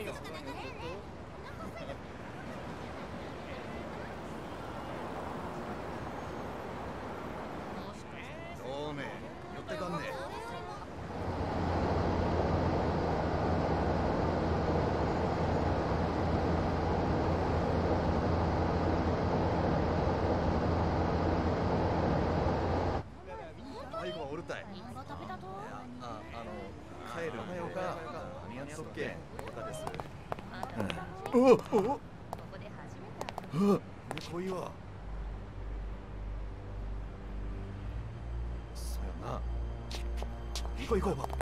どうね、寄ってかんね。最後はおるたい。帰るはよか。何やっとっけ。おかです。おお。猫いわ。そうやな。行こう行こう。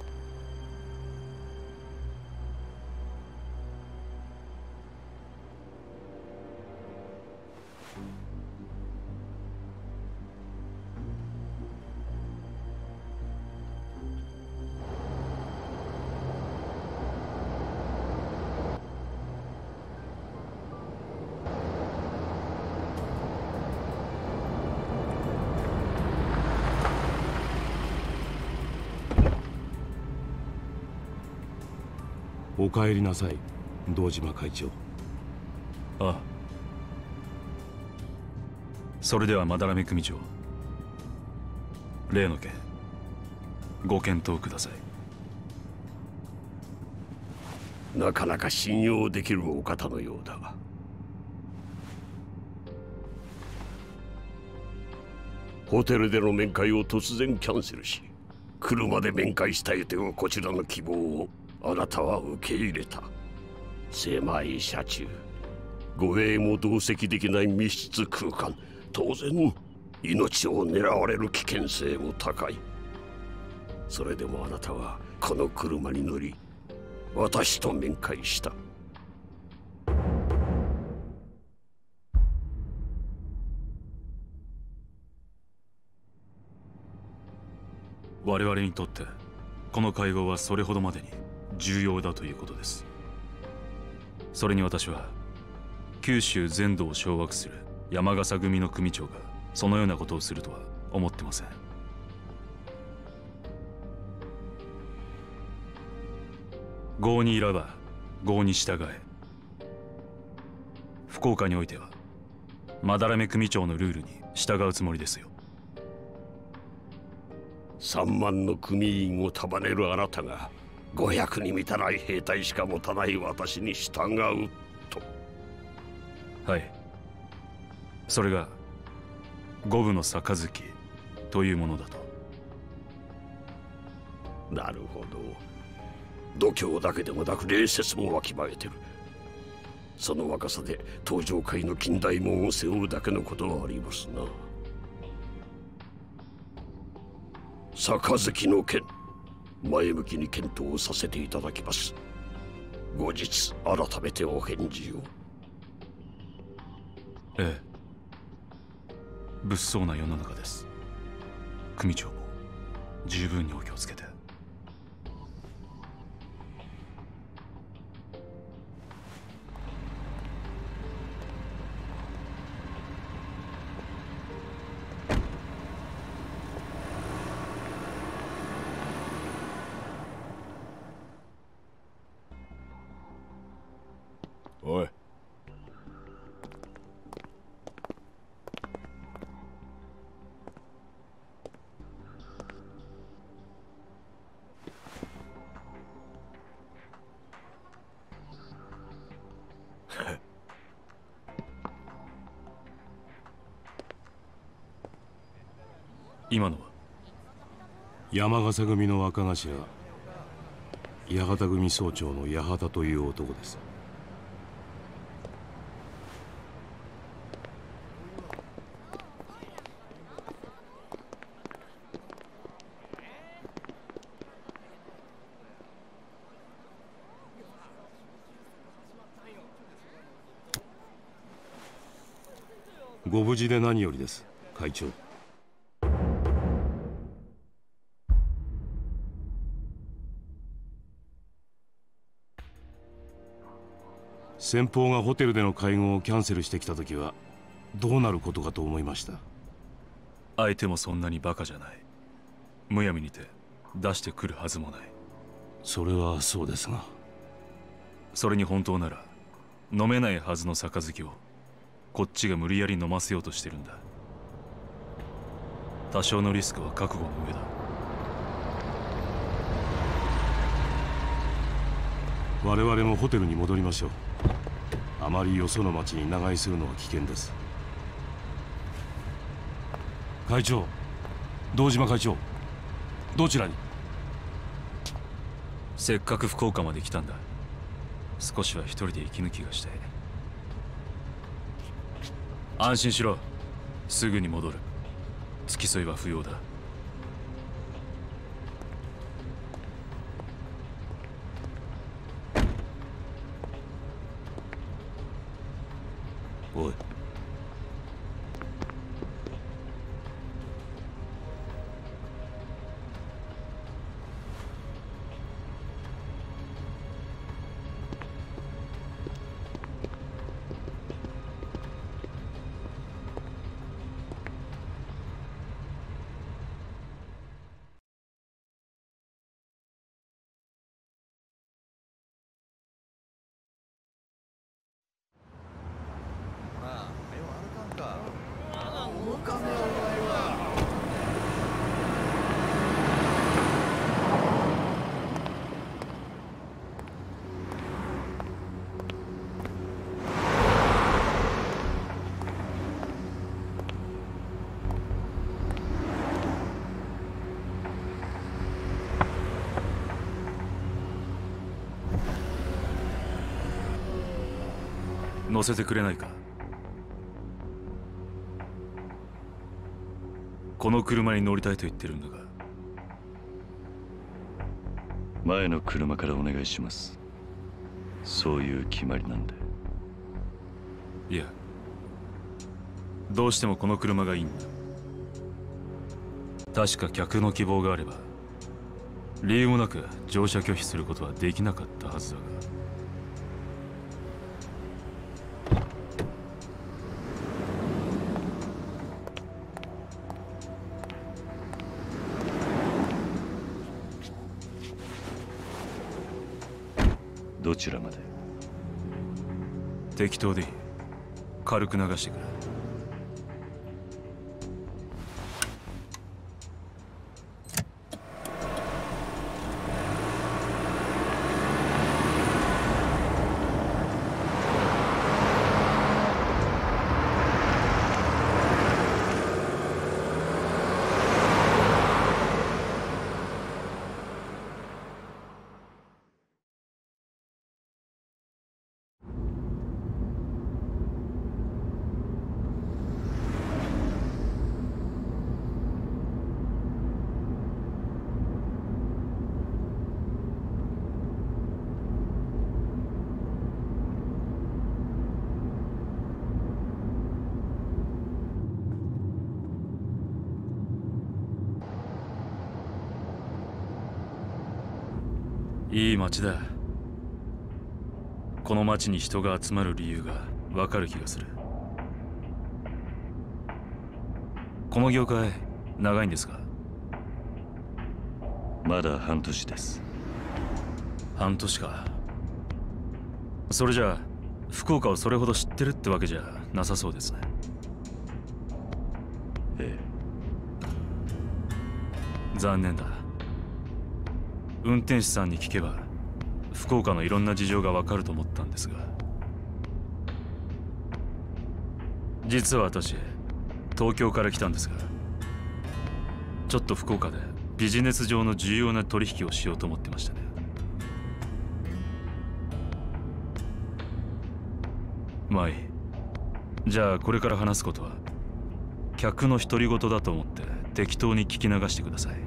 お帰りなさい、堂島会長。 ああ。それでは斑目組長、例の件ご検討ください。 なかなか信用できるお方のようだ。ホテルでの面会を突然キャンセルし、車で面会したいというこちらの希望をあなたは受け入れた。狭い車中、護衛も同席できない密室空間、当然命を狙われる危険性も高い。それでもあなたはこの車に乗り、私と面会した。 我々にとってこの会合はそれほどまでに重要だということです。それに私は九州全土を掌握する山笠組の組長がそのようなことをするとは思ってません。郷にいらば郷に従え。福岡においては斑目組長のルールに従うつもりですよ。 3万の組員を束ねるあなたが500に満たない兵隊しか持たない私に従うと。 はい。それが五分の杯というものだと。 なるほど。度胸だけでもなく礼節もわきまえてる。その若さで東上界の近代門を背負うだけのことはありますな。杯の件、前向きに検討させていただきます。後日改めてお返事を。 ええ。物騒な世の中です。組長も十分にお気をつけて。 おい。 今のは山笠組の若頭、八幡組総長の八幡という男です。ご無事で何よりです、会長。先方がホテルでの会合をキャンセルしてきた時はどうなることかと思いました。 相手もそんなにバカじゃない。むやみにて出してくるはずもない。 それはそうですが。 それに本当なら飲めないはずの杯をこっちが無理やり飲ませようとしてるんだ。多少のリスクは覚悟の上だ。 我々もホテルに戻りましょう。あまりよその町に長居するのは危険です。会長、堂島会長、どちらに？ せっかく福岡まで来たんだ。少しは一人で息抜きがしたい。安心しろ、すぐに戻る。付き添いは不要だ。 おい、 乗せてくれないか。この車に乗りたいと言ってるんだが。 前の車からお願いします。そういう決まりなんで。 いや、どうしてもこの車がいいんだ。確か客の希望があれば理由もなく乗車拒否することはできなかったはずだが。 どちらまで？ 適当でいい。軽く流してくれ。いい街だ。この街に人が集まる理由がわかる気がする。この業界長いんですか？ まだ半年です。 半年か。それじゃあ福岡をそれほど知ってるってわけじゃなさそうですね。 ええ。残念だ。運転手さんに聞けば福岡のいろんな事情がわかると思ったんですが。実は私東京から来たんですが、ちょっと福岡でビジネス上の重要な取引をしようと思ってましたね。まあいい。じゃあこれから話すことは客の独り言だと思って適当に聞き流してください。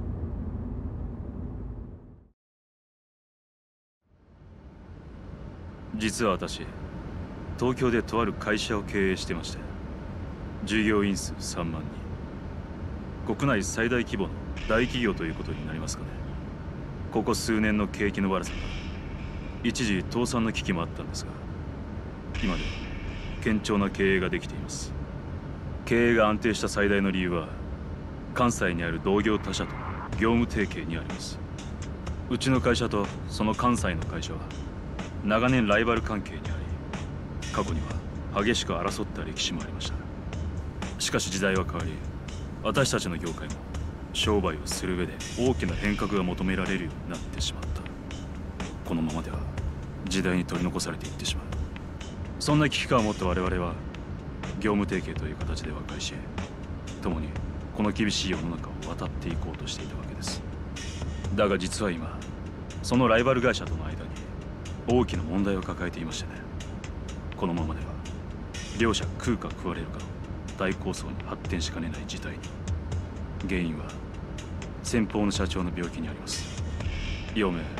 実は私東京でとある会社を経営してまして、従業員数3万人、国内最大規模の大企業ということになりますかね。ここ数年の景気の悪さが一時倒産の危機もあったんですが、今では堅調な経営ができています。経営が安定した最大の理由は関西にある同業他社との業務提携にあります。うちの会社とその関西の会社は長年ライバル関係にあり、過去には激しく争った歴史もありました。しかし時代は変わり、私たちの業界も商売をする上で大きな変革が求められるようになってしまった。このままでは時代に取り残されていってしまう。そんな危機感を持った我々は業務提携という形で和解し、共にこの厳しい世の中を渡っていこうとしていたわけです。だが実は今、そのライバル会社との間に大きな問題を抱えていましてね。このままでは両者食うか食われるかの大抗争に発展しかねない事態に。原因は先方の社長の病気にあります。余命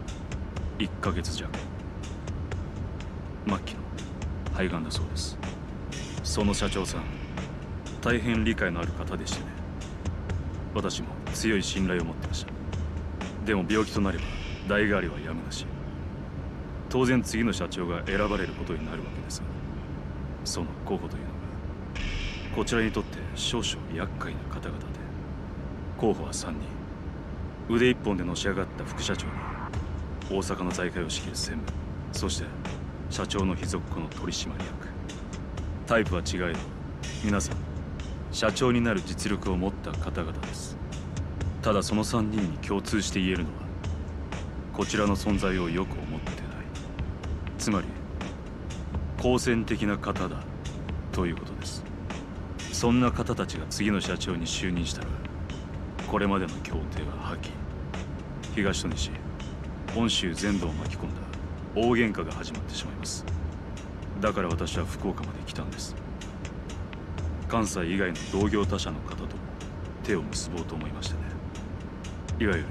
1ヶ月弱、末期の肺がんだそうです。その社長さん、大変理解のある方でしてね。私も強い信頼を持ってました。でも病気となれば代替わりはやむなし。当然次の社長が選ばれることになるわけですが、その候補というのがこちらにとって少々厄介な方々で、候補は3人。腕一本でのし上がった副社長に大阪の財界を仕切る専務、そして社長の秘蔵っ子の取締役。タイプは違えど皆さん社長になる実力を持った方々です。ただその3人に共通して言えるのは、こちらの存在をよく思ってない。つまり好戦的な方だということです。そんな方たちが次の社長に就任したら、これまでの協定は破棄。東と西、本州全土を巻き込んだ大喧嘩が始まってしまいます。だから私は福岡まで来たんです。関西以外の同業他社の方と手を結ぼうと思いましてね。いわゆる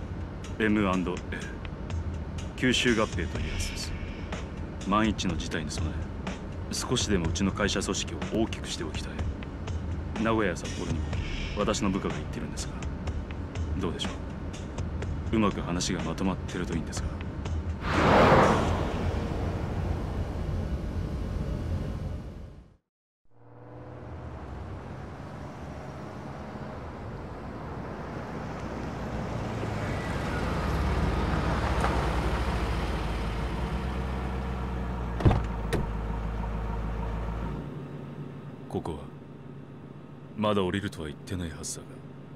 M&A、 吸収合併というやつです。万一の事態に備え、少しでもうちの会社組織を大きくしておきたい。名古屋や札幌にも私の部下が行ってるんですが、どうでしょう。うまく話がまとまってるといいんですが。ここはまだ降りるとは言ってないはずだが。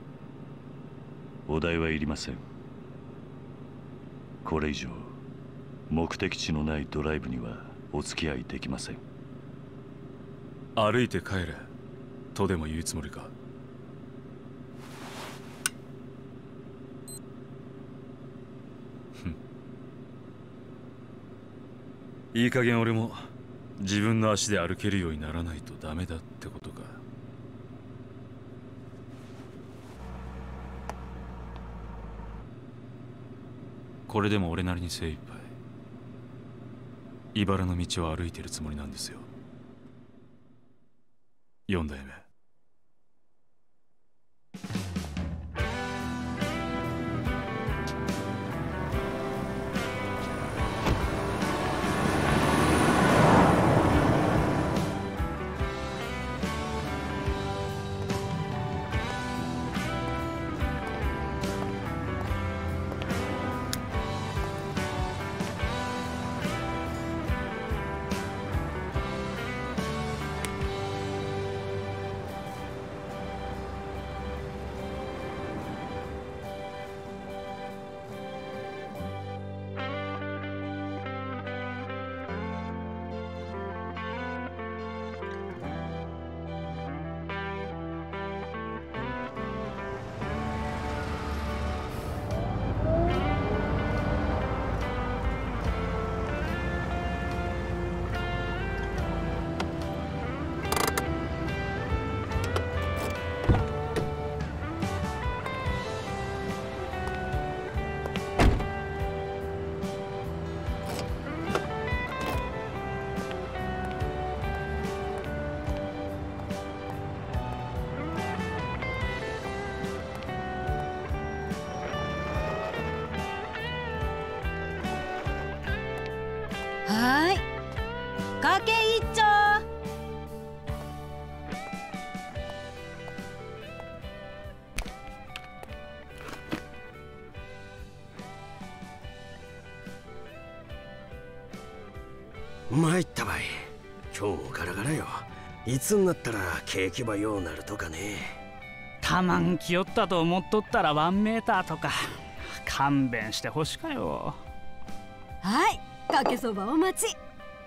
お題はいりません。これ以上目的地のないドライブにはお付き合いできません。 歩いて帰れとでも言うつもりか。いい加減俺も自分の足で歩けるようにならないとダメだってことか。これでも俺なりに精一杯茨の道を歩いてるつもりなんですよ。4代目。 はーい、かけ一丁。 参ったばい。今日もガラガラよ。いつになったら景気ばようなるとかね。 たまんきよったと思っとったら1メーターとか。勘弁してほしかよ。 はい、かけそばお待ち。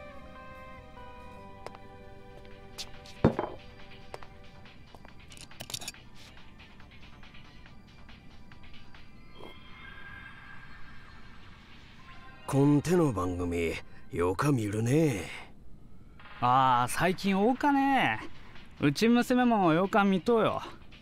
こん手の番組よか見るね。 ああ、最近多かね。うち娘もよか見とうよ。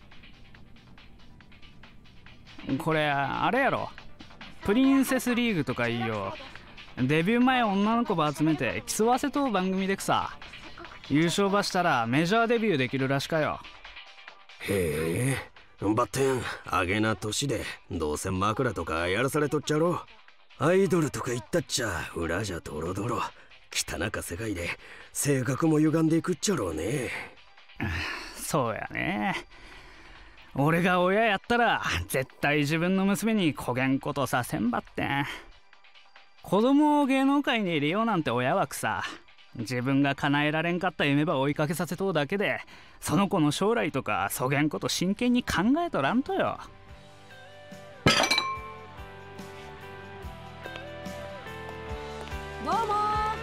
これあれやろ、プリンセスリーグとかいいよ。デビュー前女の子ば集めて競わせとう番組でくさ。優勝ばしたらメジャーデビューできるらしかよ。 へえ、ばってんあげな年でどうせ枕とかやらされとっちゃろ。アイドルとか言ったっちゃ裏じゃドロドロ汚か世界で性格も歪んでいくっちゃろうね。 そうやね。俺が親やったら絶対自分の娘にこげんことさせんばってん。子供を芸能界に入れようなんて親はくさ、自分が叶えられんかった夢ば追いかけさせとうだけで、その子の将来とかそげんこと真剣に考えとらんとよ。 どうも。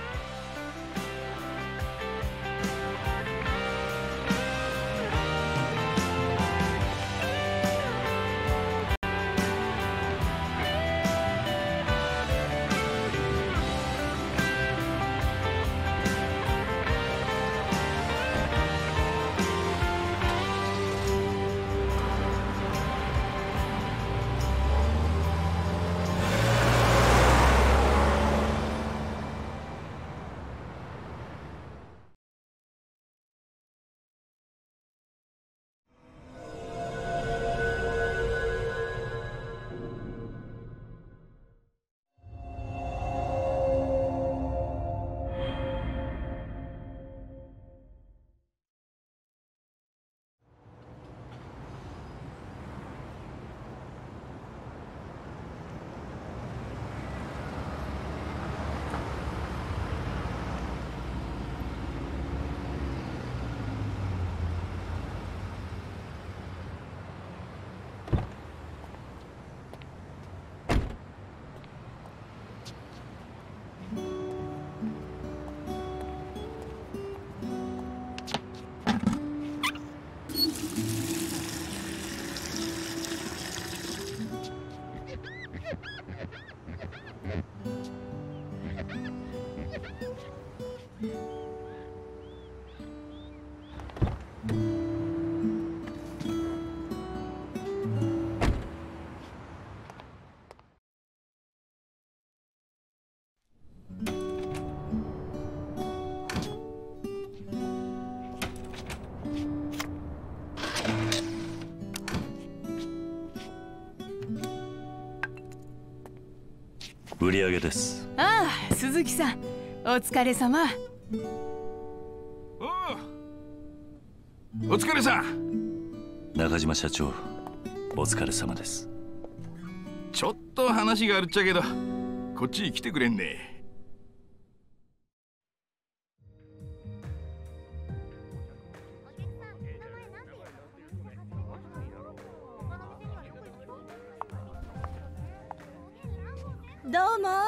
売り上げです。 ああ、鈴木さん、お疲れ様。 お疲れさん。 中島社長、お疲れ様です。 ちょっと話があるっちゃけど、こっちに来てくれんね。 どうも、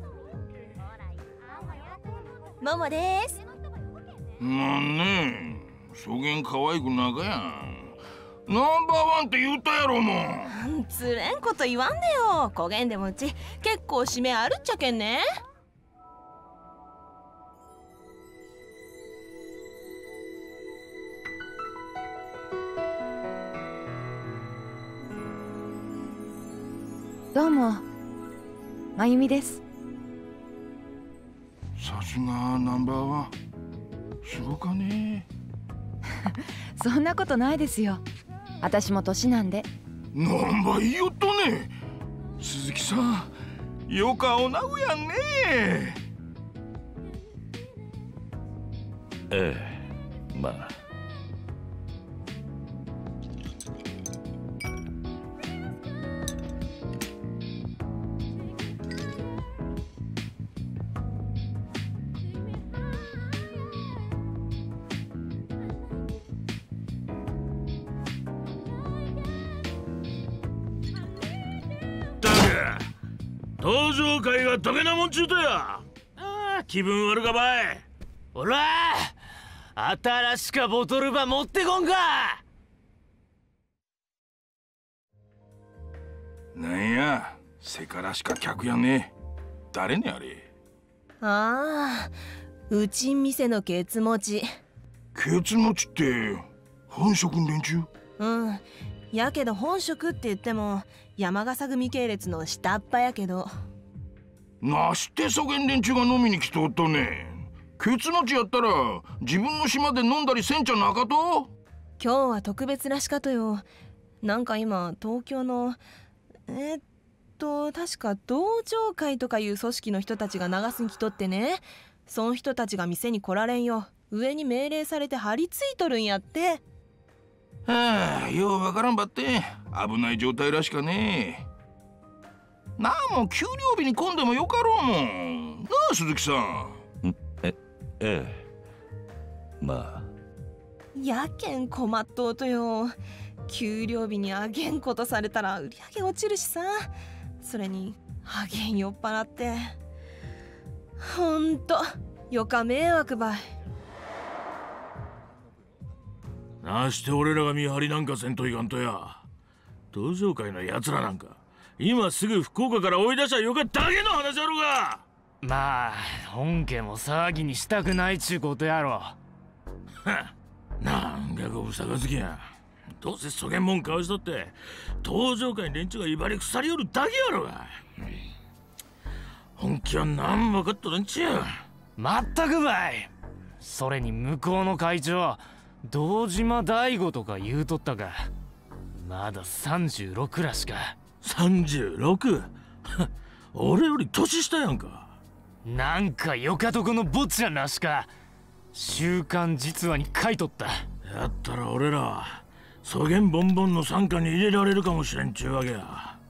ももです。 なんねえ、そげん可愛くなかやん。ナンバーワンって言ったやろもん。 つれんこと言わんでよ。こげんでもうち結構締めあるっちゃけんね。 どうも、まゆみです。 さすがナンバーワン。すごかね。 そんなことないですよ。私も年なんで。 なんば言いよっとね。鈴木さん、よかおなぐやんね。 ええ、まあ。 登場会がどげなもんちゅうとや。気分悪かばい。 おら新しかボトルば持ってこんか。 なんやせからしか客やね。誰ねあれ。 ああ、うちん店のケツ持ち。 ケツ持ちって本職の連中？ うん。やけど本職って言っても山笠組系列の下っ端やけど。 なしてそげん連中が飲みに来とったね。ケツ持ちやったら自分の島で飲んだりせんちゃなかと？ 今日は特別らしかとよ。なんか今東京の確か道場会とかいう組織の人たちが流すに来とってね。そん人たちが店に来られんよ。上に命令されて張り付いとるんやって。 はあ、ようわからんばって危ない状態らしかね。なんも給料日に混んでもよかろうもんなあ、鈴木さん。 ええ、まあやけん困っとうとよ。給料日にあげんことされたら売り上げ落ちるしさ。それにあげん酔っ払ってほんとよか迷惑ばい。 なして俺らが見張りなんかせんといかんとや。登場会のやつらなんか今すぐ福岡から追い出しゃよかだけの話やろが。 まあ本家も騒ぎにしたくないちゅうことやろ。 はっ、なんかごぶさがつきや。どうせそげんもんかわしとって登場会に連中が威張り腐りよるだけやろが。本気は何も分かっとるんちや。 まったくばい。それに向こうの会長堂島大吾とか言うとったが、まだ36らしか。 36？ 俺より年下やんか。 なんかよかとこの坊ちゃんらしか。週刊実話に書いとった。 やったら俺らはそげんボンボンの傘下に入れられるかもしれんちゅうわけや。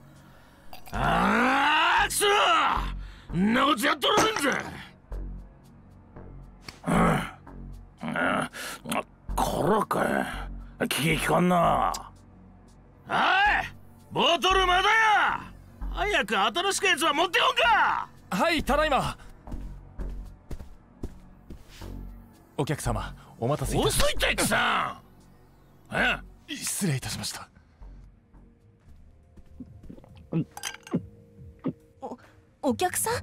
ああくそー、んなことやっとられんぜ。こらかい、気利かんな。おい、ボトルまだや。早く新しくやつは持ってこんか。 はい、ただいま。お客様お待たせいたしました。 遅いってさん。 失礼いたしました。 お客さん？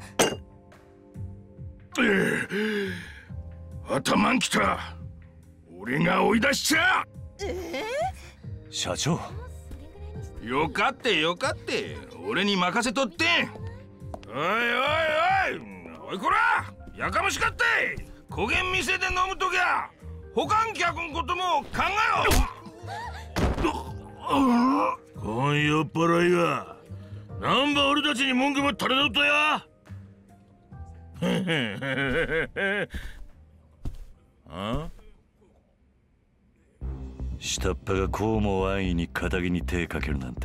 頭んきた。俺が追い出しちゃ。 社長。 よかってよかって、俺に任せとって。おいおいおい、おいこら、やかましかって。こげん店で飲むときゃ他ん客んことも考えよ。こん酔っ払いがなんば俺たちに文句ば垂れとったや。あ？ 下っ端がこうも安易に仇に手かけるなんて。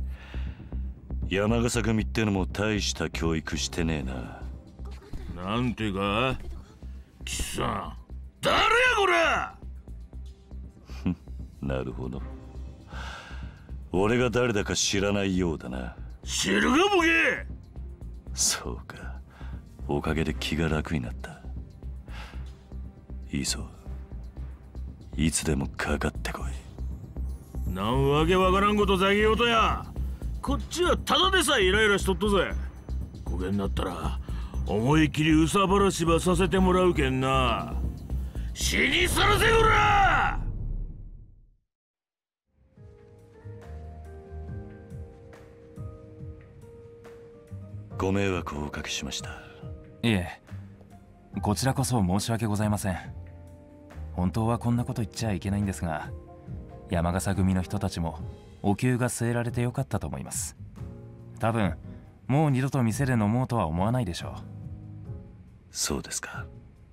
山笠組ってのも大した教育してねえな。 なんてか岸さん、誰やこれ。 なるほど、俺が誰だか知らないようだな。 知るかボケ。 そうか、おかげで気が楽になった。いいぞ、いつでもかかってこい。 なんわけわからんことざげようとや。こっちはただでさえイライラしとったぜ。こげんなったら思い切り憂さ晴らしばさせてもらうけんな。死にさらせよら。 ご迷惑をおかけしました。 いえ、こちらこそ申し訳ございません。本当はこんなこと言っちゃいけないんですが、山笠組の人たちもお灸が据えられてよかったと思います。多分もう二度と店で飲もうとは思わないでしょう。 そうですか。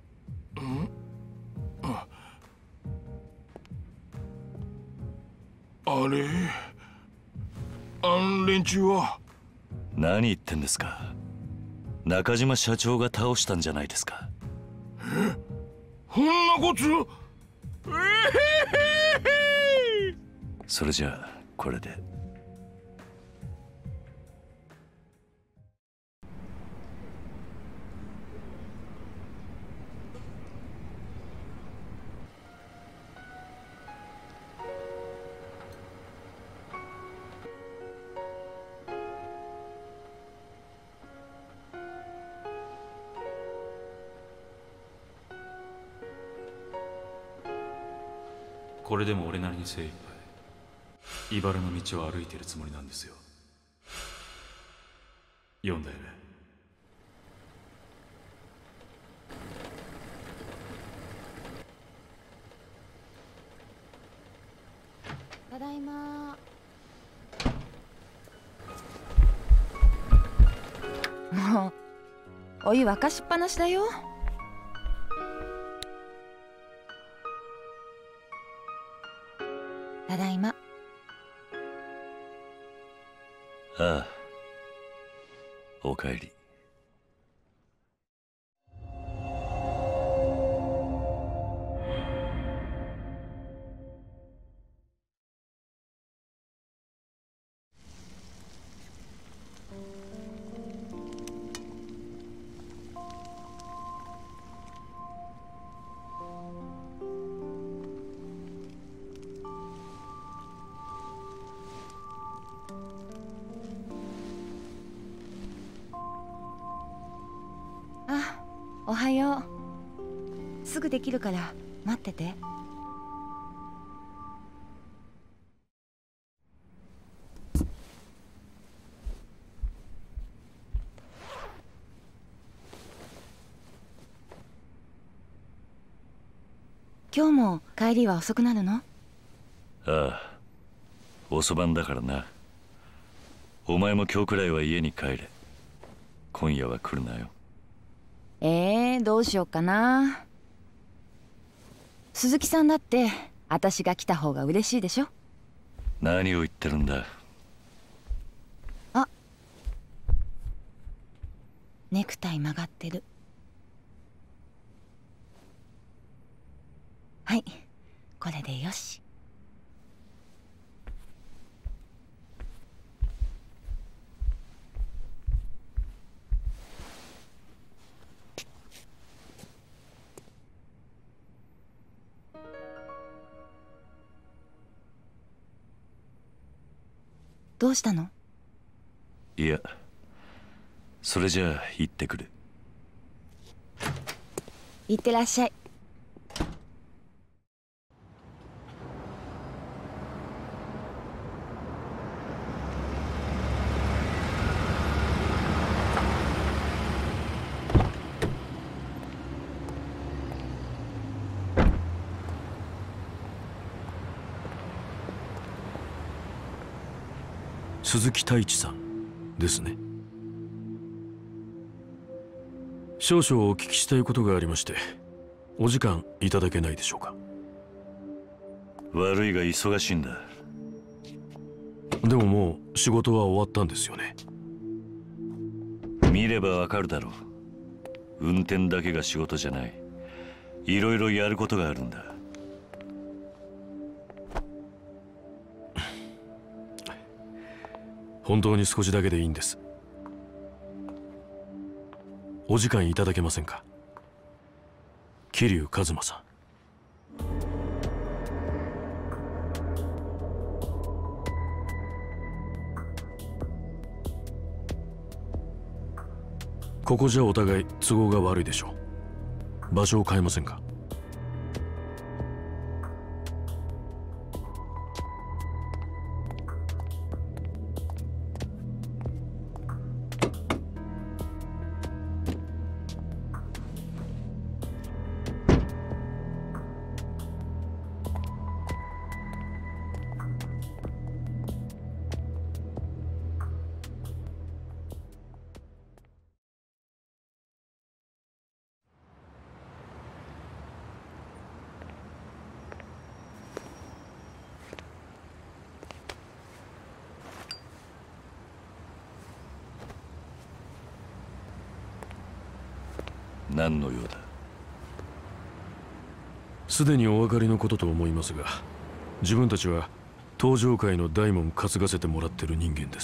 あれ、連中は。 何言ってんですか。中島社長が倒したんじゃないですか。 こんなこと。 それじゃあこれで。 これでも俺なりに精一杯茨の道を歩いてるつもりなんですよ。4代目。 ただいま。もうお湯沸かしっぱなしだよ。ただいま。 ああ、おかえり。 あ、おはよう。すぐできるから待ってて。今日も帰りは遅くなるの？ ああ、遅番だからな。お前も今日くらいは家に帰れ。今夜は来るなよ。 どうしよっかな。鈴木さんだって私が来た方が嬉しいでしょ。 何を言ってるんだ。 あ、ネクタイ曲がってる。はい、これでよし。どうしたの？ いや、それじゃあ行ってくる。 行ってらっしゃい。 鈴木太一さんですね。少々お聞きしたいことがありまして、お時間いただけないでしょうか。 悪いが忙しいんだ。 でももう仕事は終わったんですよね。 見ればわかるだろう。運転だけが仕事じゃない。いろいろやることがあるんだ。 本当に少しだけでいいんです。お時間いただけませんか。桐生一馬さん。ここじゃお互い都合が悪いでしょう。場所を変えませんか。 何の用だ。 すでにお分かりのことと思いますが、自分たちは東上界の大門担がせてもらってる人間です。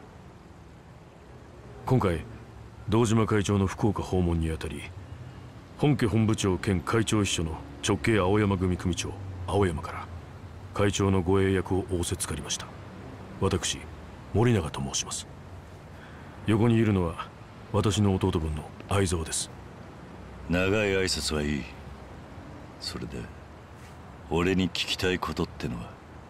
今回堂島会長の福岡訪問にあたり、本家本部長兼会長秘書の直系青山組組長青山から会長の護衛役を仰せつかりました。私森永と申します。横にいるのは私の弟分の愛蔵です。 長い挨拶はいい。それで俺に聞きたいことってのは？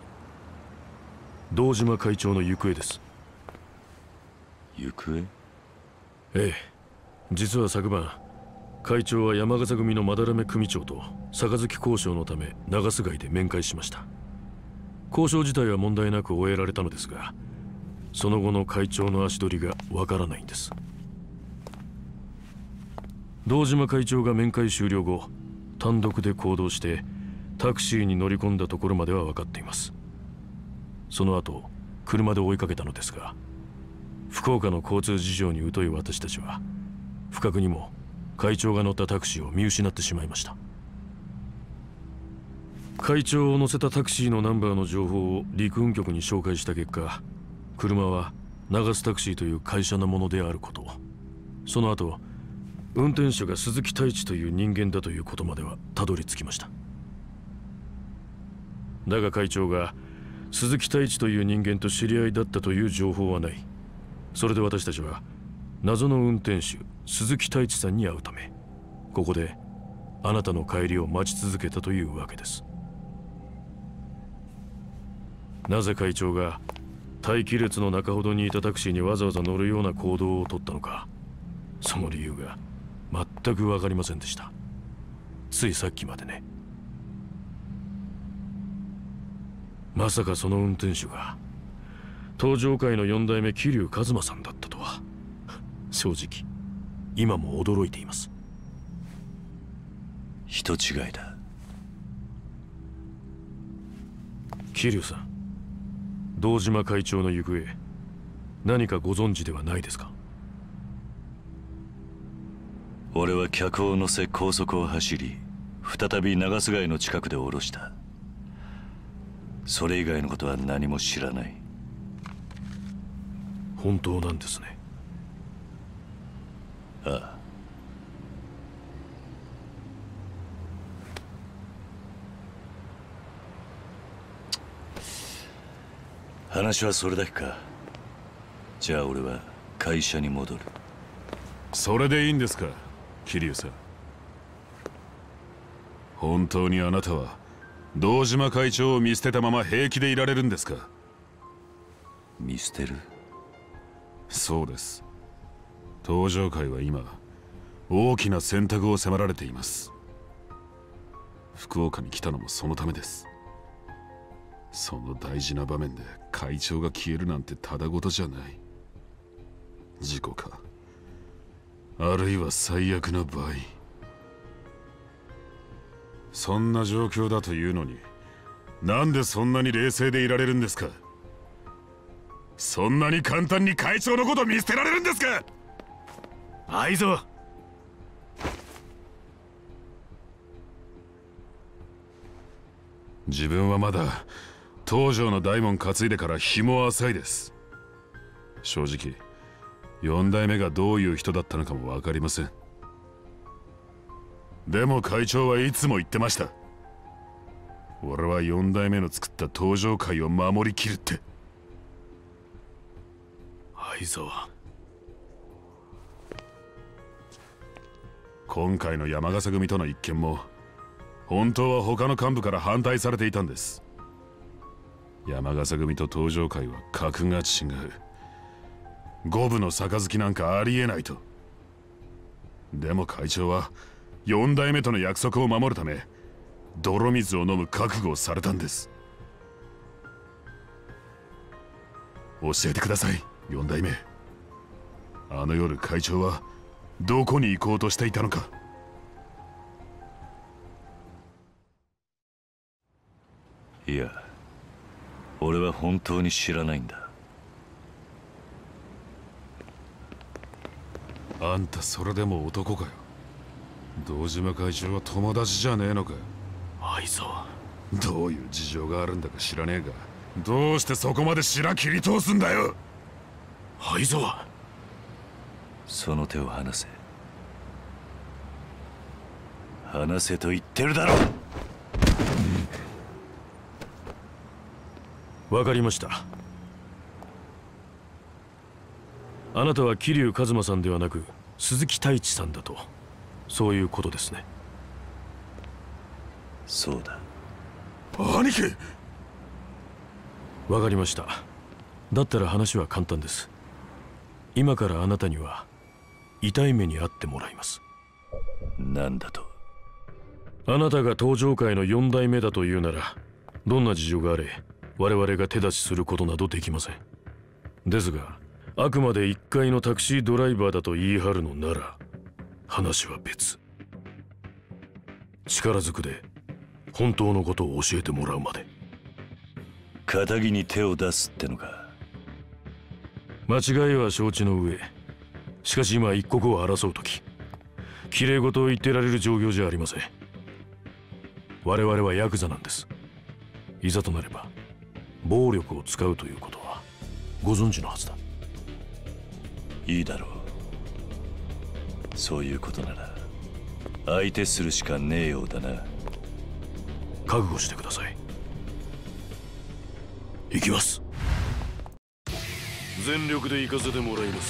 堂島会長の行方です。 行方？ ええ、実は昨晩会長は山笠組の斑目組長と杯交渉のため長洲街で面会しました。交渉自体は問題なく終えられたのですが、その後の会長の足取りがわからないんです。堂島会長が面会終了後、単独で行動してタクシーに乗り込んだところまでは分かっています。その後車で追いかけたのですが、福岡の交通事情に疎い私たちは不覚にも会長が乗ったタクシーを見失ってしまいました。会長を乗せたタクシーのナンバーの情報を陸運局に照会した結果、車は長洲タクシーという会社のものであること、その後運転手が鈴木太一という人間だということまではたどり着きました。だが会長が鈴木太一という人間と知り合いだったという情報はない。それで私たちは謎の運転手鈴木太一さんに会うため、ここであなたの帰りを待ち続けたというわけです。なぜ会長が待機列の中ほどにいたタクシーにわざわざ乗るような行動をとったのか、その理由が全く分かりませんでした。ついさっきまでね。まさかその運転手が東上界の4代目桐生一馬さんだったとは、正直今も驚いています。 人違いだ。 桐生さん、堂島会長の行方何かご存知ではないですか？ 俺は客を乗せ高速を走り、再び長洲街の近くで降ろした。それ以外のことは何も知らない。 本当なんですね。 ああ。話はそれだけか。じゃあ俺は会社に戻る。 それでいいんですか、桐生さん。本当にあなたは堂島会長を見捨てたまま平気でいられるんですか？ 見捨てる？ そうです。東上界は今大きな選択を迫られています。福岡に来たのもそのためです。その大事な場面で会長が消えるなんてただごとじゃない。事故か、あるいは最悪な場合。そんな状況だというのに、なんでそんなに冷静でいられるんですか？そんなに簡単に会長のこと見捨てられるんですか？ 愛蔵、 自分はまだ東条の大門担いでから日も浅いです。正直4代目がどういう人だったのかも分かりません。でも会長はいつも言ってました。俺は4代目の作った東条界を守りきるって。 愛沢、 今回の山笠組との一件も本当は他の幹部から反対されていたんです。山笠組と東上界は格が違う。五分の杯なんかありえないと。でも会長は4代目との約束を守るため泥水を飲む覚悟をされたんです。教えてください、4代目。あの夜会長はどこに行こうとしていたのか。 いや、俺は本当に知らないんだ。 あんたそれでも男かよ。堂島会長は友達じゃねえのかよ。 愛沢、 どういう事情があるんだか知らねえが、どうしてそこまで白切り通すんだよ。 愛沢、 その手を離せ。離せと言ってるだろ。 わかりました。あなたは桐生一馬さんではなく鈴木太一さんだと、そういうことですね。 そうだ。 兄貴。 わかりました。だったら話は簡単です。今からあなたには痛い目に遭ってもらいます。 なんだと？ あなたが登場界の4代目だというなら、どんな事情があれ我々が手出しすることなどできません。ですが、あくまで1階のタクシードライバーだと言い張るのなら話は別。力ずくで本当のことを教えてもらうまで。 仇に手を出すってのか？ 間違いは承知の上、しかし今一刻を争う時、きれい事を言ってられる状況じゃありません。我々はヤクザなんです。いざとなれば暴力を使うということはご存知のはずだ。 いいだろう。そういうことなら相手するしかねえようだな。 覚悟してください。行きます。全力で行かせてもらいます。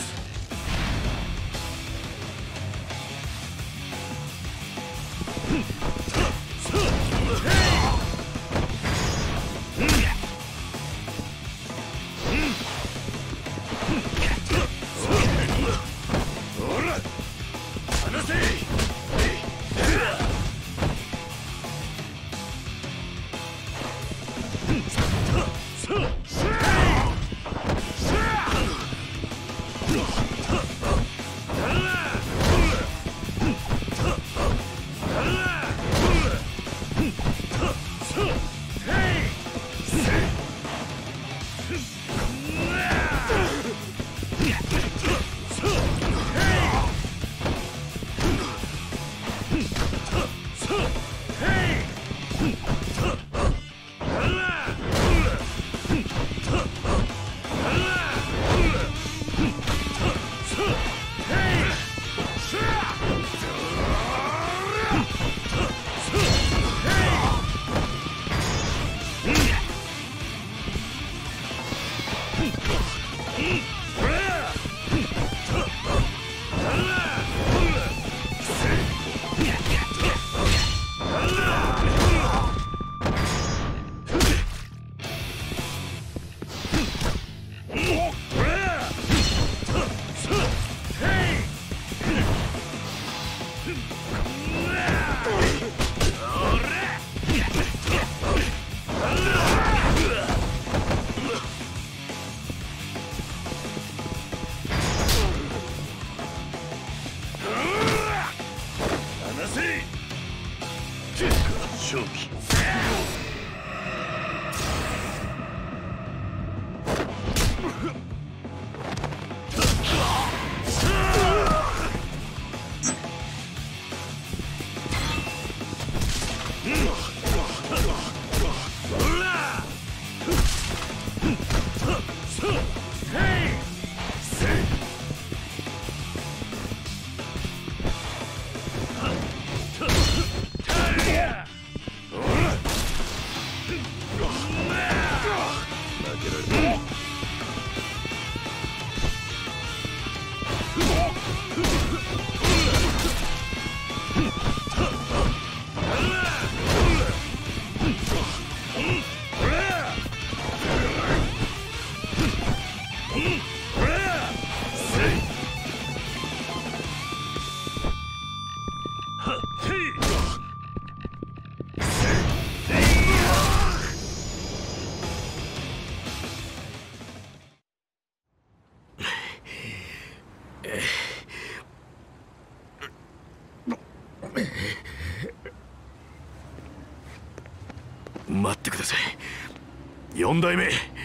待ってください。4代目。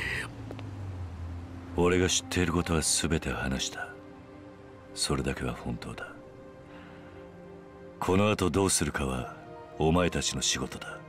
俺が知っていることは全て話した。それだけは本当だ。この後どうするかはお前たちの仕事だ。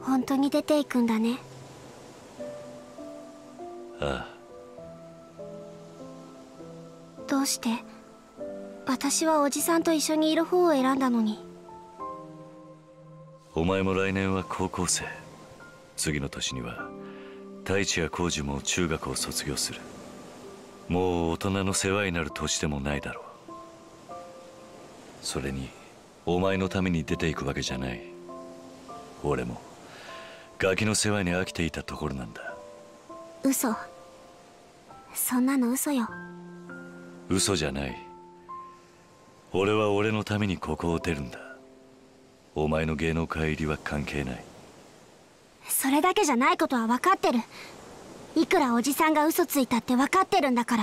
本当に出ていくんだね。 ああ。 どうして私はおじさんと一緒にいる方を選んだのに。 お前も来年は高校生、次の年には太一や浩二も中学を卒業する。もう大人の世話になる年でもないだろう。それにお前のために出ていくわけじゃない。俺もガキの世話に飽きていたところなんだ。 嘘。そんなの嘘よ。 嘘じゃない。俺は俺のためにここを出るんだ。お前の芸能界入りは関係ない。 それだけじゃないことは分かってる。いくらおじさんが嘘ついたって分かってるんだから。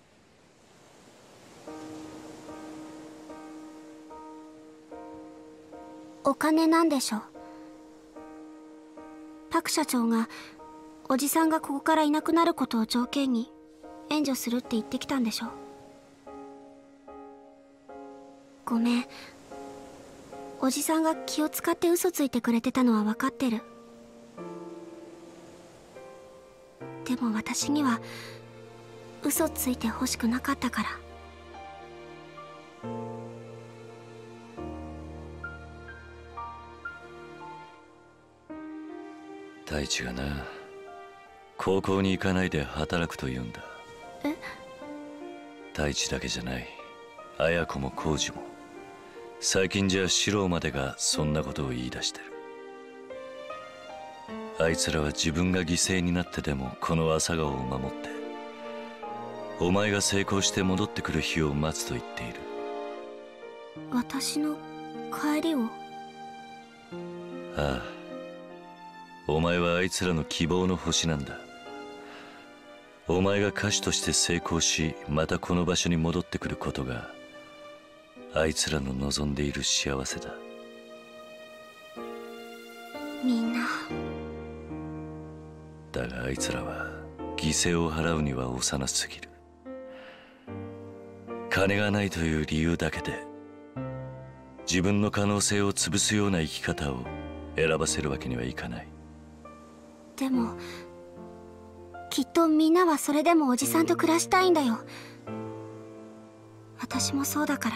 お金なんでしょ。パク社長がおじさんがここからいなくなることを条件に援助するって言ってきたんでしょ。ごめん。おじさんが気を使って嘘ついてくれてたのは分かってる。でも私には嘘ついてほしくなかったから。 太一がな、高校に行かないで働くと言うんだ。 え？ 太一だけじゃない。綾子も浩二も最近じゃ四郎までがそんなことを言い出してる。あいつらは自分が犠牲になってでもこの朝顔を守って、お前が成功して戻ってくる日を待つと言っている。 私の帰りを？ ああ。お前はあいつらの希望の星なんだ。お前が歌手として成功し、またこの場所に戻ってくることがあいつらの望んでいる幸せだ。 みんな。 だがあいつらは犠牲を払うには幼すぎる。金がないという理由だけで自分の可能性を潰すような生き方を選ばせるわけにはいかない。 でもきっとみんなはそれでもおじさんと暮らしたいんだよ。私もそうだから。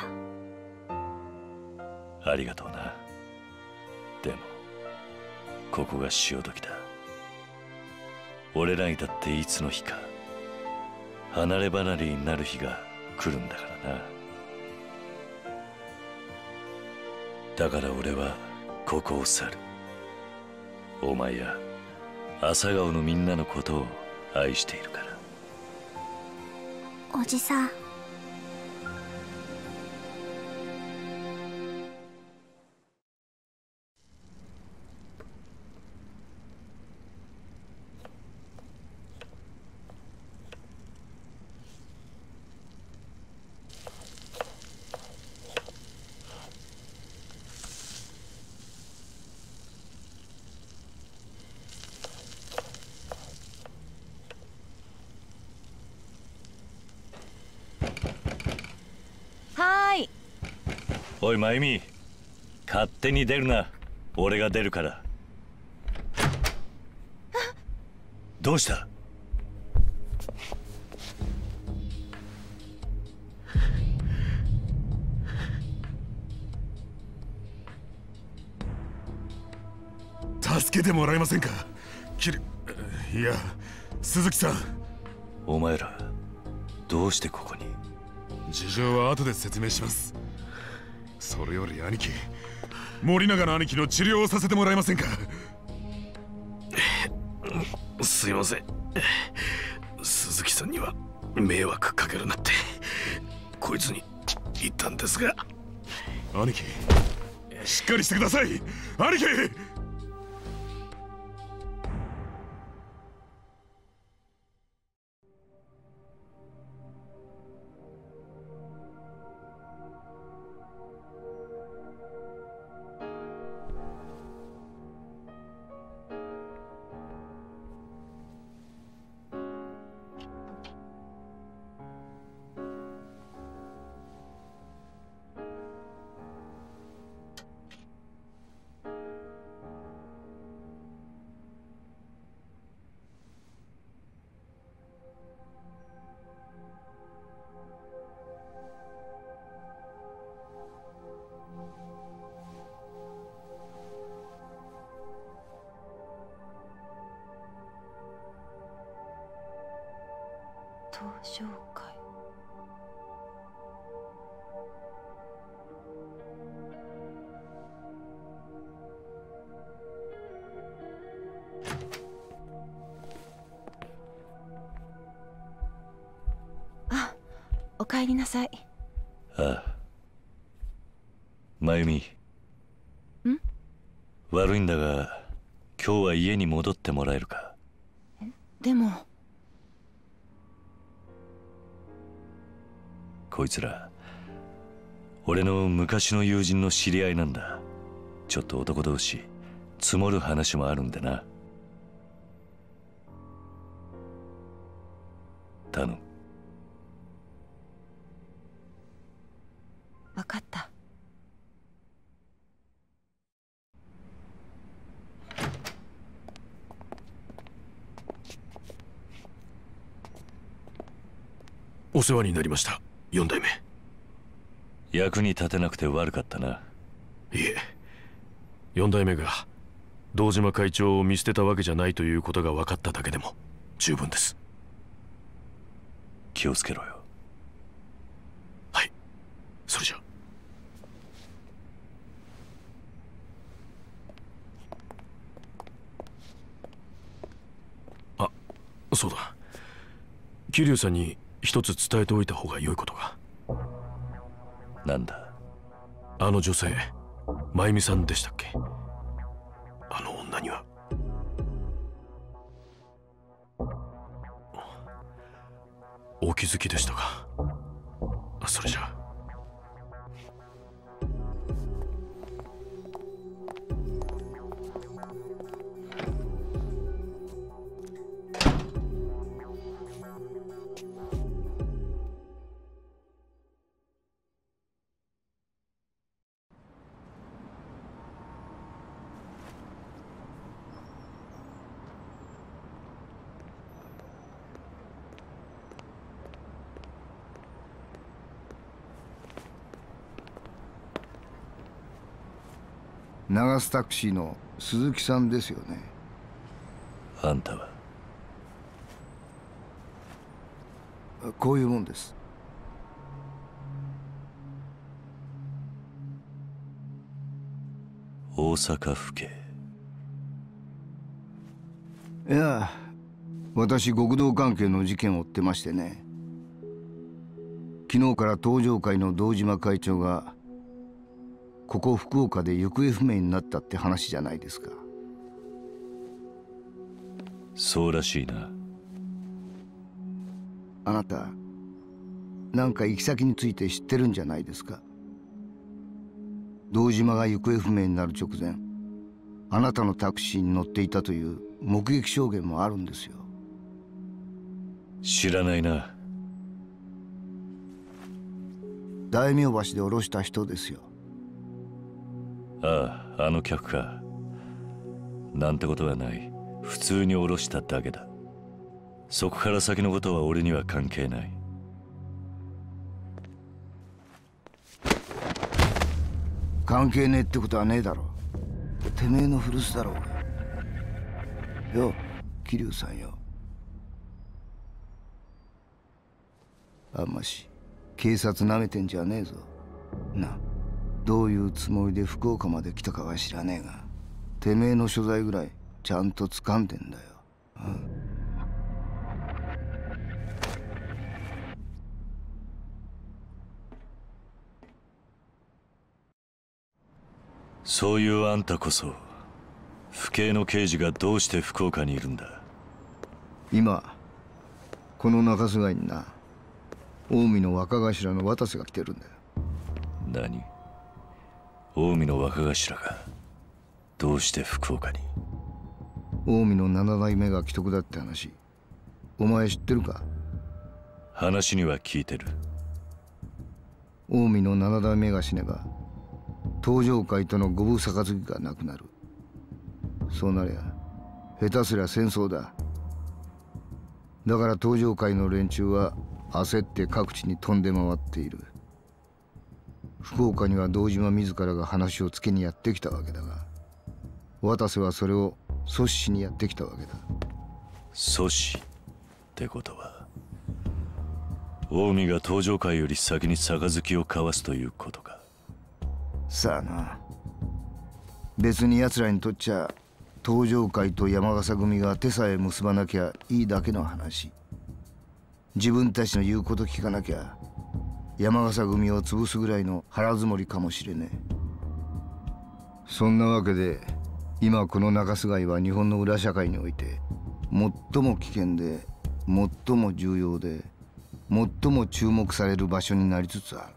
ありがとうな。でもここが潮時だ。俺らにだっていつの日か離れ離れになる日が来るんだからな。だから俺はここを去る。お前や朝顔のみんなのことを愛しているから。 おじさん。 おい真由美、勝手に出るな。俺が出るから。どうした？ 助けてもらえませんか？いや、鈴木さん。 お前らどうしてここに？ 事情は後で説明します。それより兄貴、森永の兄貴の治療をさせてもらえませんか？ すいません。鈴木さんには迷惑かけるなってこいつに言ったんですが。 兄貴、しっかりしてください。兄貴。 登場会。あ、お帰りなさい。 ああ。真由美。 ん？ 悪いんだが、今日は家に戻ってもらえるか。 でも。 こいつら俺の昔の友人の知り合いなんだ。ちょっと男同士積もる話もあるんでな。頼む。 分かった。 お世話になりました、4代目。 役に立てなくて悪かったな。 いえ、4代目が堂島会長を見捨てたわけじゃないということが分かっただけでも十分です。 気をつけろよ。 はい、それじゃ。あ、そうだ、桐生さんに一つ伝えておいた方が良いことが。 なんだ。 あの女性、真由美さんでしたっけ。あの女にはお気づきでしたか。それじゃ。 長須タクシーの鈴木さんですよね。 あんたは。 こういうもんです。 大阪府警。 いや、私極道関係の事件を追ってましてね。昨日から東上会の堂島会長がここ福岡で行方不明になったって話じゃないですか。 そうらしいな。 あなたなんか行き先について知ってるんじゃないですか。堂島が行方不明になる直前、あなたのタクシーに乗っていたという目撃証言もあるんですよ。 知らないな。 大名橋で降ろした人ですよ。 ああ、あの客か。なんてことはない。普通に降ろしただけだ。そこから先のことは俺には関係ない。 関係ねえってことはねえだろ。てめえの古巣だろうが。よ、桐生さんよ。あんまし警察なめてんじゃねえぞ。な、どういうつもりで福岡まで来たかは知らねえが、てめえの所在ぐらいちゃんと掴んでんだよ。 そういうあんたこそ、府警の刑事がどうして福岡にいるんだ。 今この中洲街にな、近江の若頭の渡瀬が来てるんだよ。 何？近江の若頭がどうして福岡に？ 近江の7代目が危篤だって話、お前知ってるか？ 話には聞いてる。 近江の7代目が死ねば東上会との五分杯がなくなる。そうなりゃ下手すりゃ戦争だ。だから東上会の連中は焦って各地に飛んで回っている。福岡には堂島自らが話をつけにやってきたわけだが、渡瀬はそれを阻止しにやってきたわけだ。 阻止ってことは、 近江が東上界より先に杯を交わすということか。 さあな。別に奴らにとっちゃ東上界と山笠組が手さえ結ばなきゃいいだけの話。自分たちの言うこと聞かなきゃ山笠組を潰すぐらいの腹積もりかもしれねえ。そんなわけで今この中洲街は日本の裏社会において最も危険で最も重要で最も注目される場所になりつつある。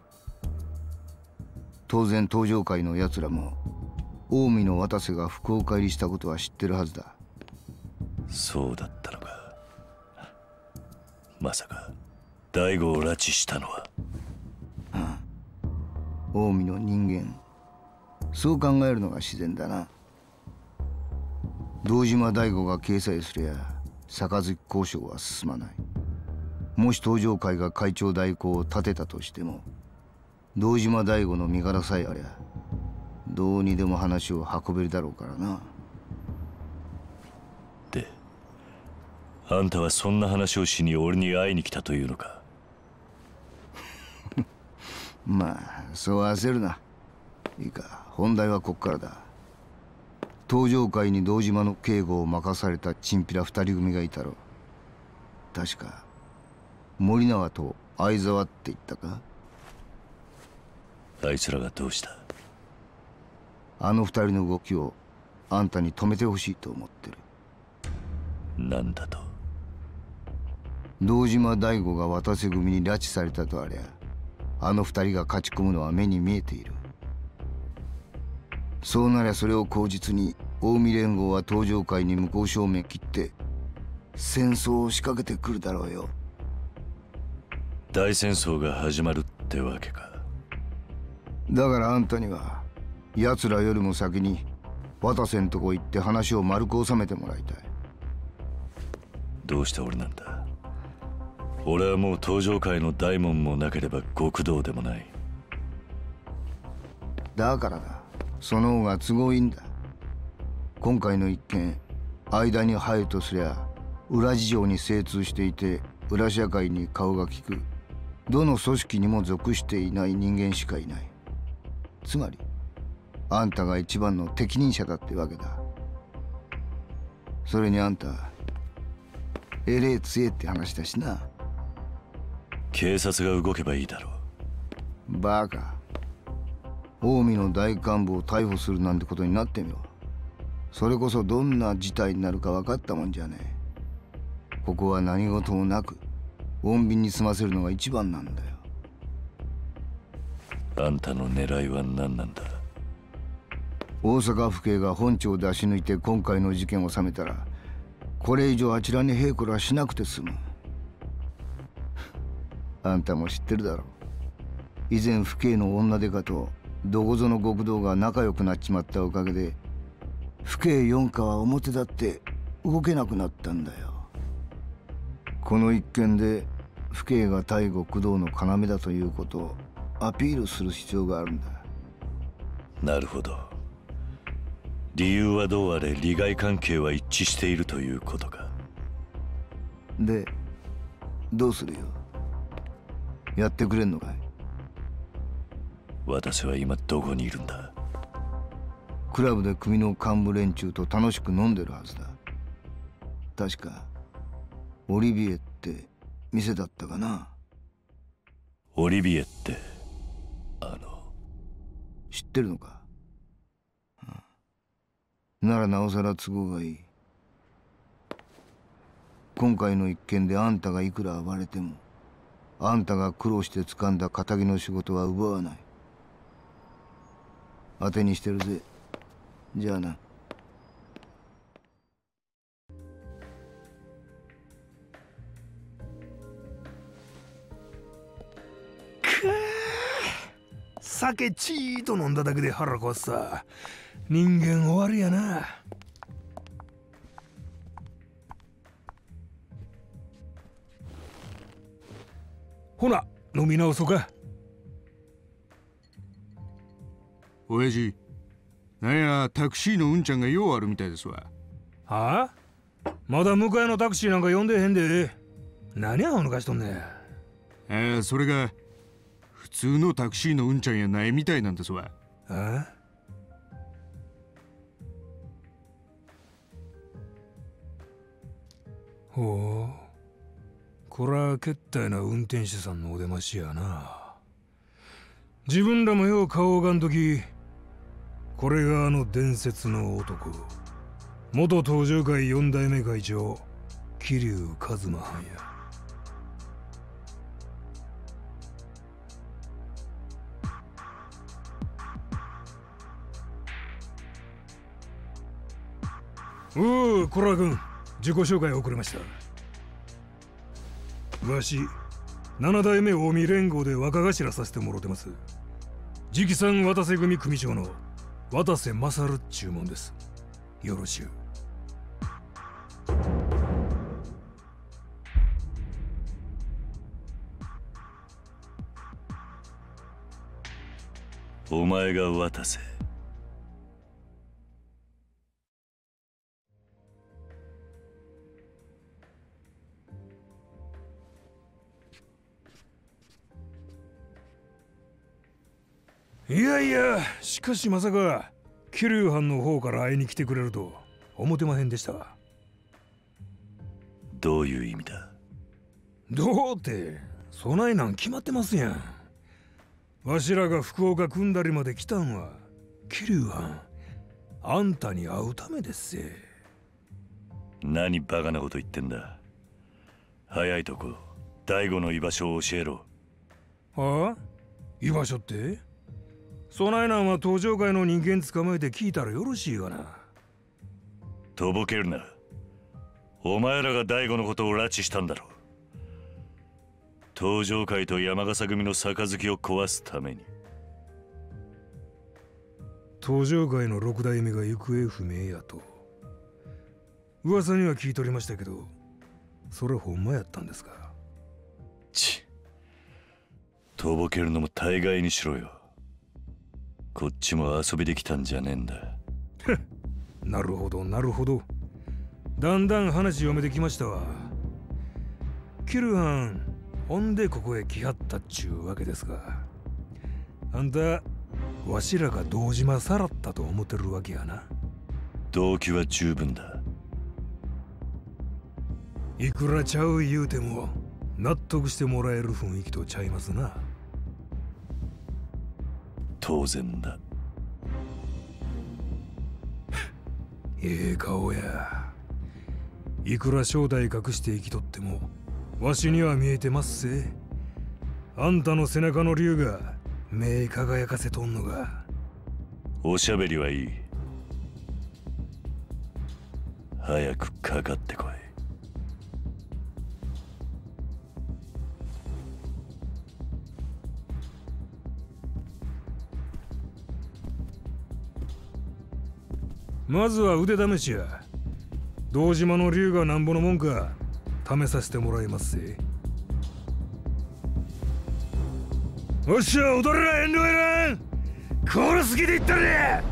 当然東上界のやつらも近江の渡瀬が福岡入りしたことは知ってるはずだ。 そうだったのか。まさか大悟を拉致したのは。 近江の人間、そう考えるのが自然だな。堂島大吾が掲載すりゃ杯交渉は進まない。もし東上会が会長代行を立てたとしても堂島大吾の身柄さえありゃどうにでも話を運べるだろうからな。 で、あんたはそんな話をしに俺に会いに来たというのか。 まあそう焦るな。いいか、本題はこっからだ。東上会に堂島の警護を任されたチンピラ2人組がいたろ。確か森永と相沢って言ったか。 あいつらがどうした？ あの2人の動きをあんたに止めてほしいと思ってる。 なんだと？ 堂島大吾が渡瀬組に拉致されたとありゃあの2人が勝ち込むのは目に見えている。そうなりゃそれを口実に近江連合は東上会に向こう正面切って戦争を仕掛けてくるだろうよ。 大戦争が始まるってわけか。 だからあんたには奴らよりも先に渡瀬んとこ行って話を丸く収めてもらいたい。 どうして俺なんだ？俺はもう東上界の大門もなければ極道でもない。 だからだ。その方が都合いいんだ。今回の一件間に入るとすりゃ裏事情に精通していて裏社会に顔が利くどの組織にも属していない人間しかいない。つまりあんたが一番の適任者だってわけだ。それにあんたえれえ強えって話だしな。 警察が動けばいいだろう。バカ。近江の大幹部を逮捕するなんてことになってみろ。それこそどんな事態になるか分かったもんじゃねえ。ここは何事もなく穏便に済ませるのが一番なんだよ。 あんたの狙いは何なんだ？ 大阪府警が本庁を出し抜いて今回の事件を収めたらこれ以上あちらにへいこらしなくて済む。あんたも知ってるだろう。以前府警の女デカとどこぞの極道が仲良くなっちまったおかげで府警四課は表立って動けなくなったんだよ。この一件で府警が対極道の要だということをアピールする必要があるんだ。 なるほど。理由はどうあれ利害関係は一致しているということか。 でどうするよ。やってくれんのかい？ 私は今どこにいるんだ？ クラブで組の幹部連中と楽しく飲んでるはずだ。確かオリビエって店だったかな。 オリビエって知ってるのか？ならなおさら都合がいい。今回の一件であんたがいくら暴れてもあんたが苦労して掴んだ堅気の仕事は奪わない。当てにしてるぜ。じゃあな。 酒ちーと飲んだだけで腹壊すさ。人間終わりやな。ほな飲み直そうか。 親父、なんやタクシーのうんちゃんがようあるみたいですわ。 はあ？まだ迎えのタクシーなんか呼んでへんで。何アホ抜かしとんねん。 それが普通のタクシーのうんちゃんやないみたいなんですわ。 あ？ほう、こらけったいな運転手さんのお出ましやな。自分らもよう顔をがんとき、これがあの伝説の男、元東上会4代目会長桐生一馬藩や。おう、コラ君、自己紹介遅れました。わし、7代目近江連合で若頭させてもろてます。直参渡瀬組組長の渡瀬勝っちゅうもんです。よろしゅう。 お前が渡瀬。 いやいや、しかしまさか桐生藩の方から会いに来てくれると思ってまへんでした。 どういう意味だ？ どうって、そないなん決まってますやん。わしらが福岡組んだりまで来たんは桐生藩あんたに会うためですせ。 何バカなこと言ってんだ。早いとこ大悟の居場所を教えろ。 はあ？居場所って？そないなんは東上会の人間捕まえて聞いたらよろしいがな。 とぼけるな。お前らが大悟のことを拉致したんだろう。東上会と山笠組の杯を壊すために。 東上会の6代目が行方不明やと噂には聞いとりましたけど、それほんまやったんですか？ とぼけるのも大概にしろよ。こっちも遊びできたんじゃねえんだ。 なるほどなるほど。だんだん話読めてきましたわ。桐生藩ほんでここへ来はったっちゅうわけですか。あんたわしらが堂島さらったと思ってるわけやな。 動機は十分だ。 いくらちゃう言うても納得してもらえる雰囲気とちゃいますな。 当然だ。 ええ顔や。いくら正体隠して生きとってもわしには見えてますせ。あんたの背中の竜が目輝かせとんのが。 おしゃべりはいい。早くかかってこい。 まずは腕試しや。堂島の竜がなんぼのもんか試させてもらいますぜ。おっしゃ、踊れら遠慮いらん。コール好きで言ったれ。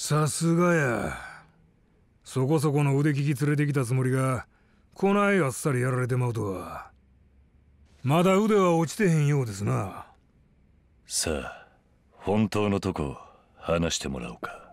さすがや。そこそこの腕利き連れてきたつもりがこないあっさりやられてまうとは。まだ腕は落ちてへんようですな。 さあ、本当のとこ話してもらおうか。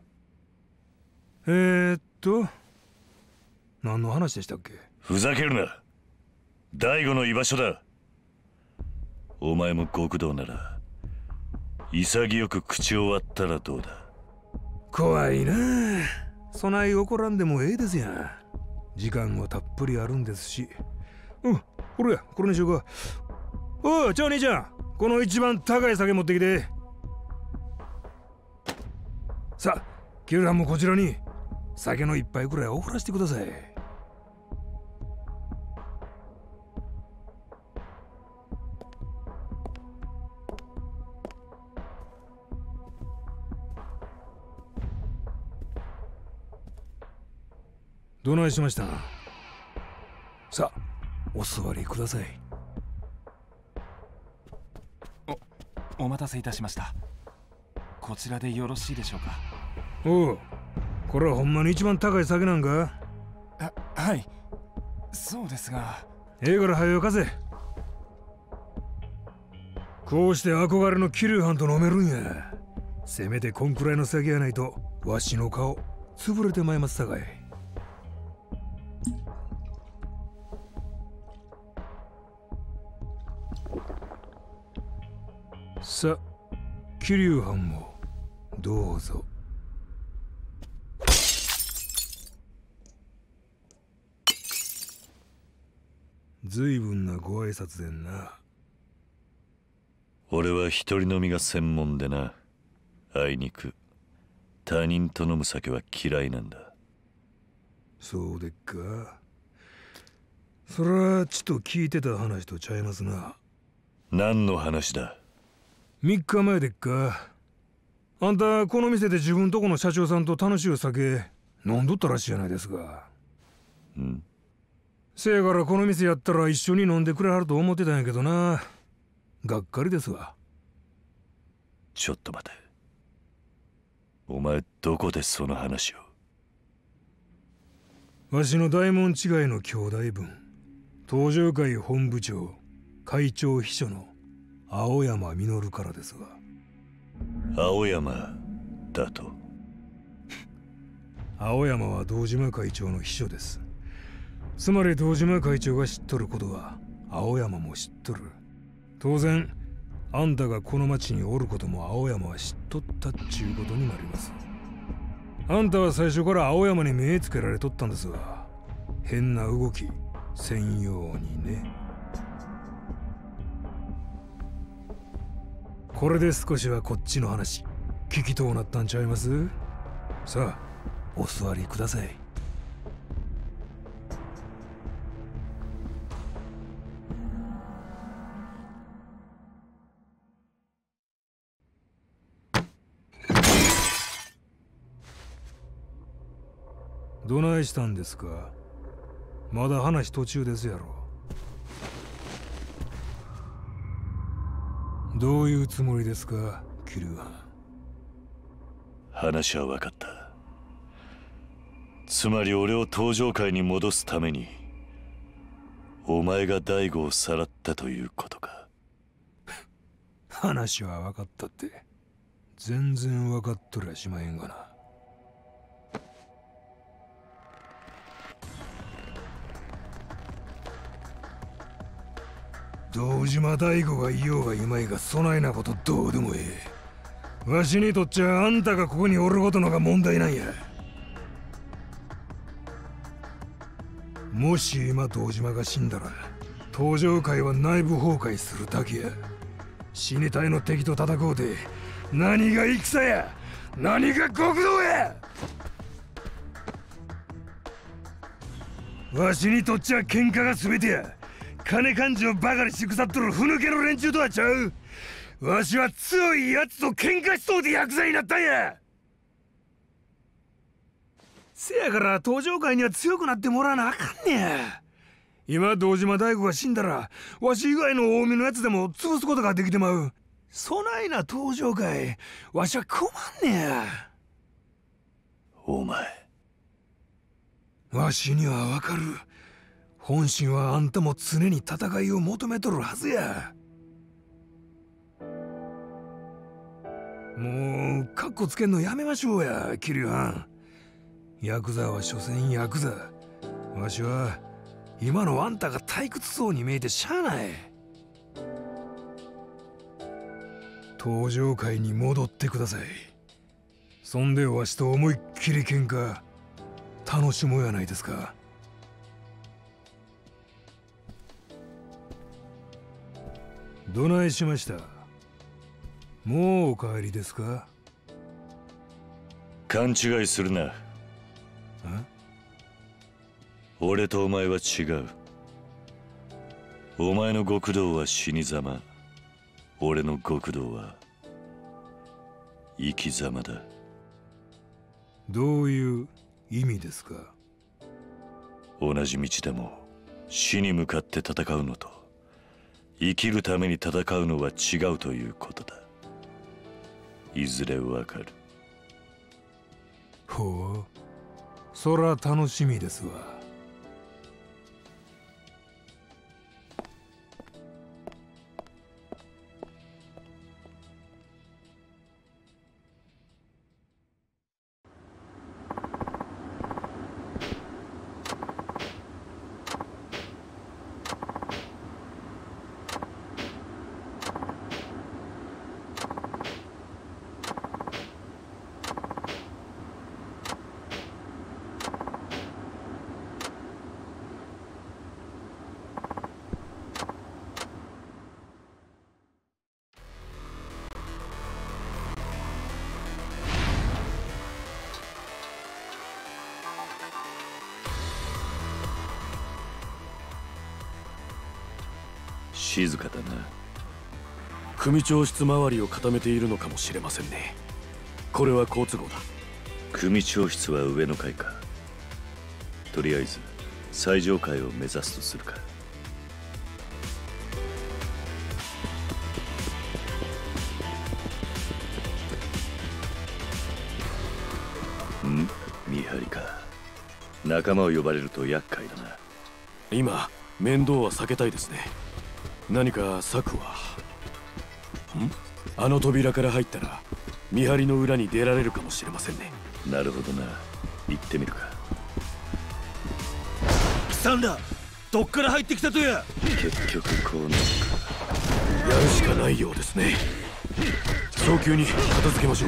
何の話でしたっけ？ ふざけるな。大悟の居場所だ。お前も極道なら潔く口を割ったらどうだ。 怖いな。そない怒らんでもええですやん。時間はたっぷりあるんですし。これにしようか。おい、じゃあ兄ちゃん、この一番高い酒持ってきて。さあ、キルランもこちらに酒の一杯くらいおごらせてください。どないしました？さあ、お座りください。 お待たせいたしました。こちらでよろしいでしょうか？ おう、これはほんまに一番高い酒なんか？ はい、そうですが。 ええから早よ貸せ。こうして憧れの桐生藩と飲めるんや。せめてこんくらいの酒やないとわしの顔潰れてまいますさかい。さあ、桐生藩もどうぞ。随分なご挨拶でんな。 俺は一人飲みが専門でな。あいにく他人と飲む酒は嫌いなんだ。 そうでっか。それはちと聞いてた話とちゃいますな。 何の話だ ？3日前でっか。あんたこの店で自分とこの社長さんと楽しい酒飲んどったらしいじゃないですか。せやからこの店やったら一緒に飲んでくれはると思ってたんやけどな。がっかりですわ。 ちょっと待て。お前どこでその話を？ わしの大門違いの兄弟分、東上会本部長会長秘書の青山実からですわ。 青山だと？ 青山は堂島会長の秘書です。つまり堂島会長が知っとることは青山も知っとる。当然あんたがこの町におることも青山は知っとったっちゅうことになります。あんたは最初から青山に目つけられとったんですわ。変な動きせんようにね。これで少しはこっちの話聞きとうなったんちゃいます？さあ、お座りください。どないしたんですか？まだ話途中ですやろ。どういうつもりですか、桐生藩？ 話は分かった。つまり俺を登場界に戻すためにお前が大悟をさらったということか。 話は分かったって全然分かっとりゃしまへんがな。堂島大悟がいようがいまいがそないなことどうでもええ。わしにとっちゃあんたがここにおることのが問題なんや。もし今堂島が死んだら登場界は内部崩壊するだけや。死に体の敵と戦うて何が戦や、何が極道や。わしにとっちゃ喧嘩が全てや。金勘定ばかりし腐っとるふぬけの連中とはちゃう。わしは強いやつと喧嘩しそうでヤクザになったんや。せやから登場界には強くなってもらわなあかんねや。今堂島大悟が死んだらわし以外の近江のやつでも潰すことができてまう。そないな登場界わしは困んねや。 お前。 わしにはわかる。本心はあんたも常に戦いを求めとるはずや。もうカッコつけんのやめましょうや、キリュハン。ヤクザは所詮ヤクザ。わしは今のあんたが退屈そうに見えてしゃあない。登場会に戻ってください。そんでわしと思いっきり喧嘩楽しもうやないですか。どないしました？もうお帰りですか？ 勘違いするな。俺とお前は違う。お前の極道は死に様、俺の極道は生き様だ。 どういう意味ですか？ 同じ道でも死に向かって戦うのと生きるために戦うのは違うということだ。いずれわかる。 ほう、そら楽しみですわ。 静かだな。 組長室周りを固めているのかもしれませんね。これは好都合だ。 組長室は上の階か。とりあえず最上階を目指すとするか。見張りか。仲間を呼ばれると厄介だな。 今面倒は避けたいですね。何か策は？あの扉から入ったら見張りの裏に出られるかもしれませんね。 なるほどな。行ってみるか。 キサンダ、どっから入ってきたとや。 結局こうなるか。 やるしかないようですね。早急に片付けましょう。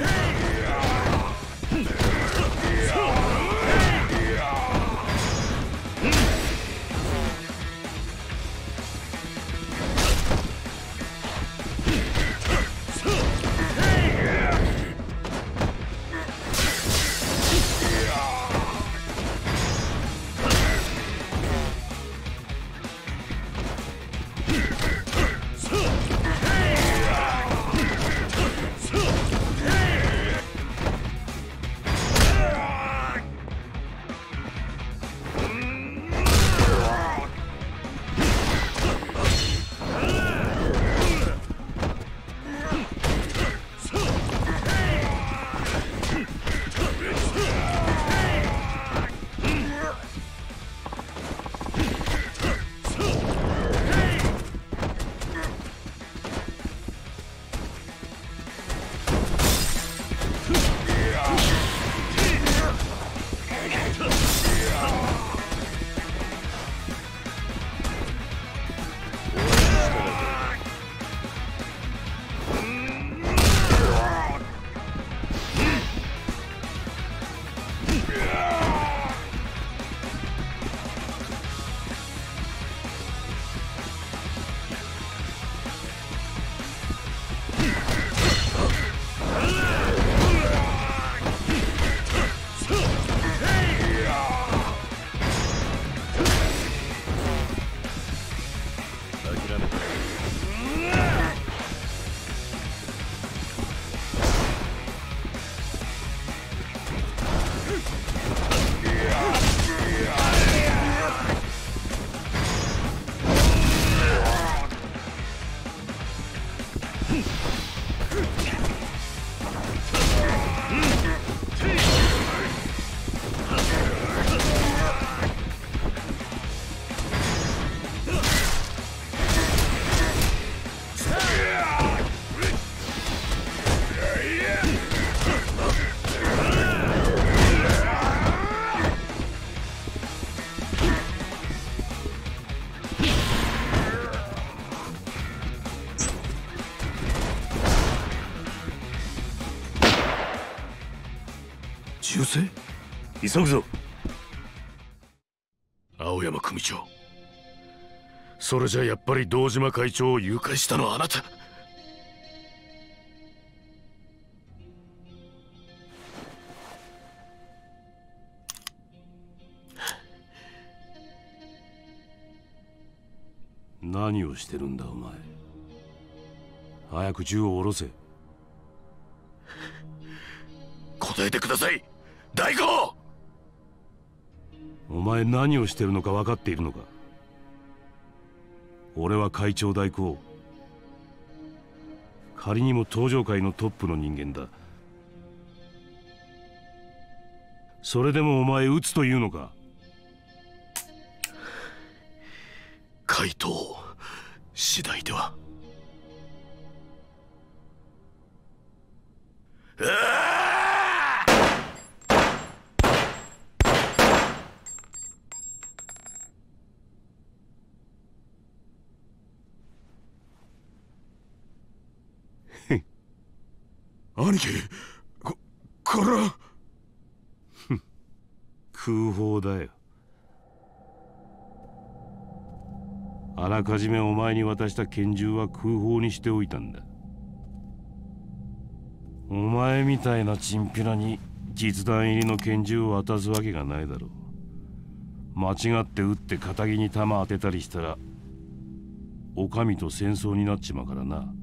急ぐぞ。青山組長、それじゃやっぱり堂島会長を誘拐したのはあなた。 何をしてるんだお前。早く銃を下ろせ。 答えてください大吾。 お前何をしてるのか分かっているのか。俺は会長代行、仮にも東上会のトップの人間だ。それでもお前撃つというのか。 回答次第では。 兄貴、これは空砲だよ。あらかじめお前に渡した拳銃は空砲にしておいたんだ。お前みたいなチンピラに実弾入りの拳銃を渡すわけがないだろう。間違って撃って肩木に弾当てたりしたらお上と戦争になっちまうからな。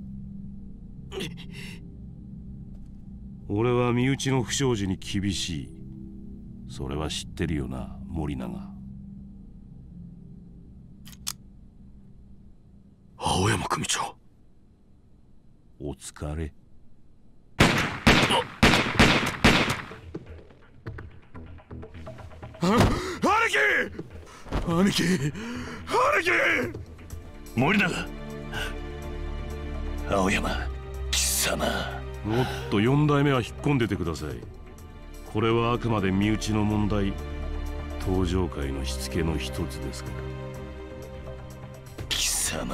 俺は身内の不祥事に厳しい。それは知ってるよな、森永。 青山組長、 お疲れ。 兄貴森永。青山貴様。 もっと4代目は引っ込んでてください。これはあくまで身内の問題。東上会のしつけの一つですから。 貴様。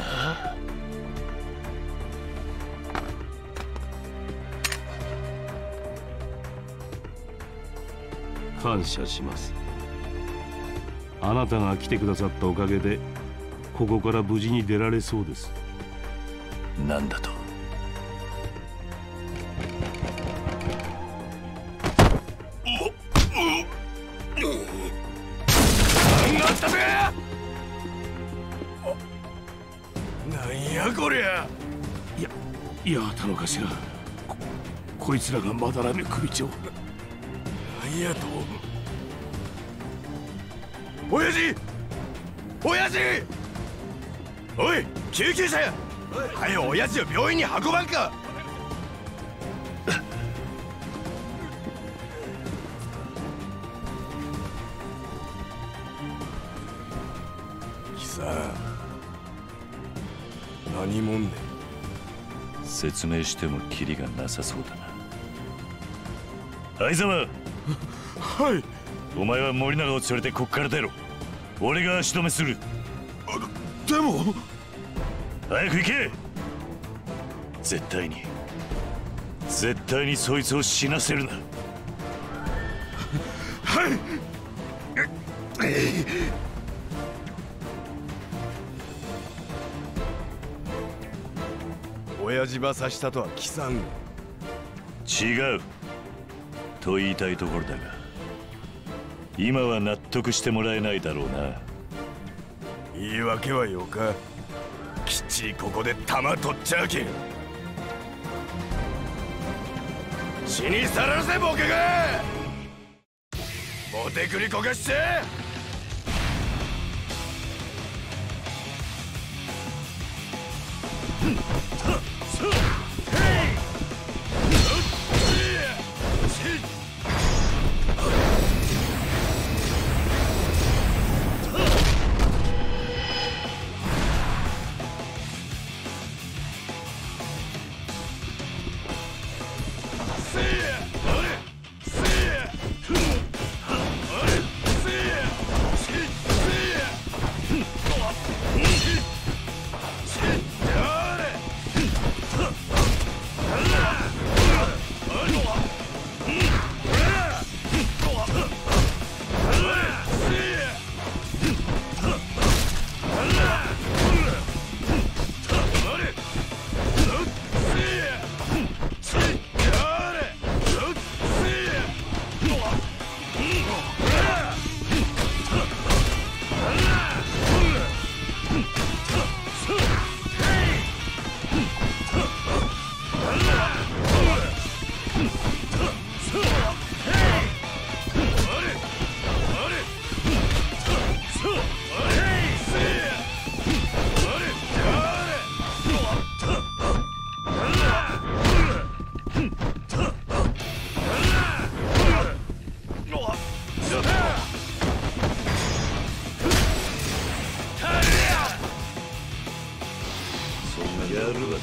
感謝します。あなたが来てくださったおかげでここから無事に出られそうです。 なんだと。 なんやこりゃ。いや田の頭、こいつらがまだらめ組長。なんやと。親父、親父、おい救急車や。はよ親父を病院に運ばんか。貴さん、何もんね。 説明してもキリがなさそうだな。相沢。はい。お前は森永を連れてこっから出ろ。俺が足止めする。 でも早く行け。絶対にそいつを死なせるな。 はい。親父ば刺したとは貴さん。 違うと言いたいところだが、今は納得してもらえないだろうな。 言い訳はよか。きっちりここで弾取っちゃうけん。死にさらせボケが。モテクリこかして。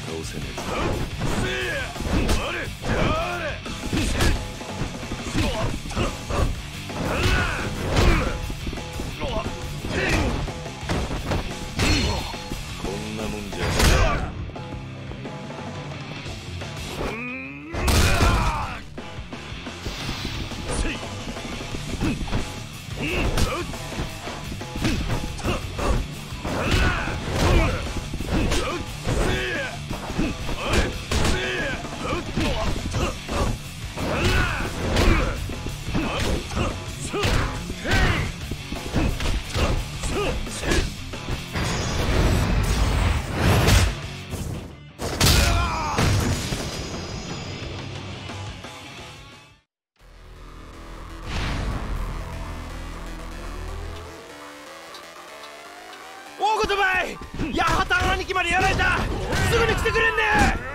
倒せねこんなもんじゃ大言ばい、八幡兄貴までやられた。すぐに来てくれんね。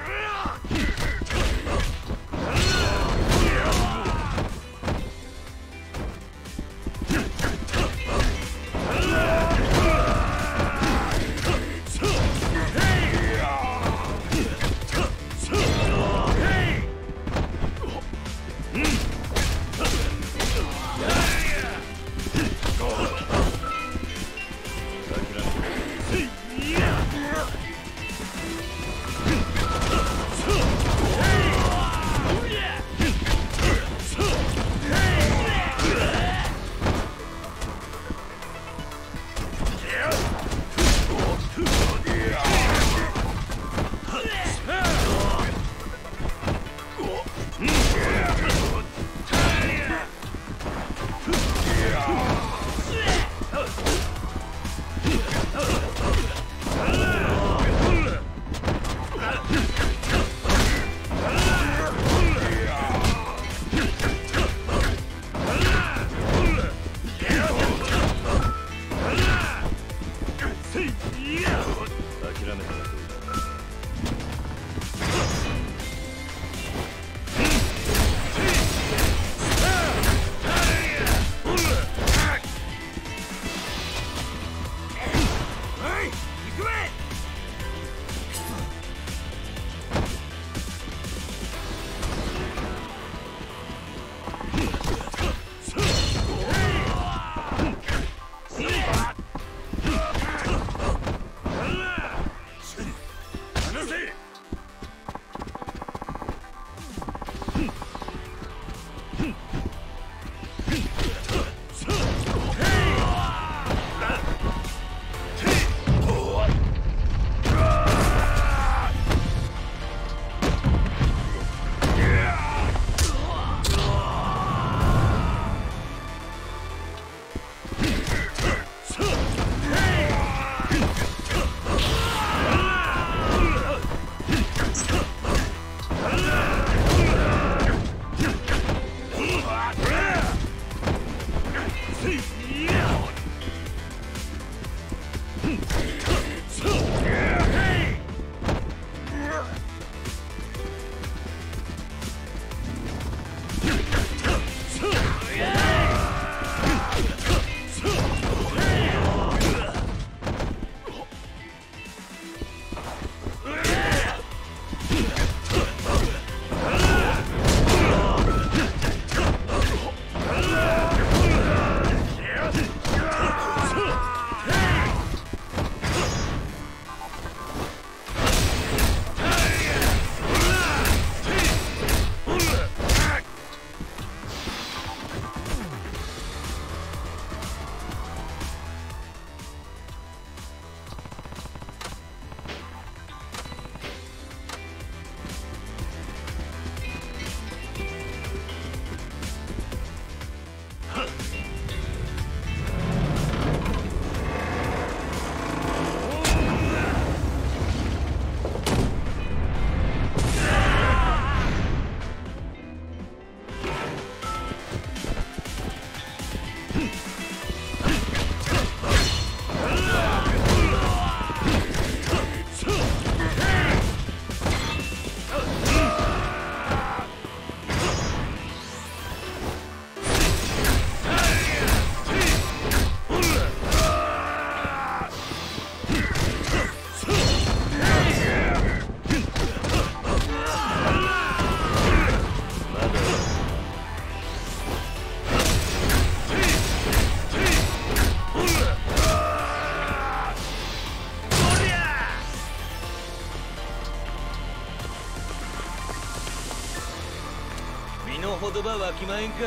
言葉わきまへんか。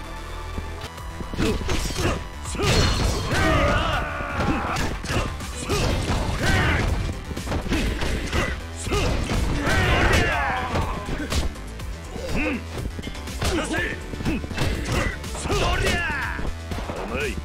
甘い。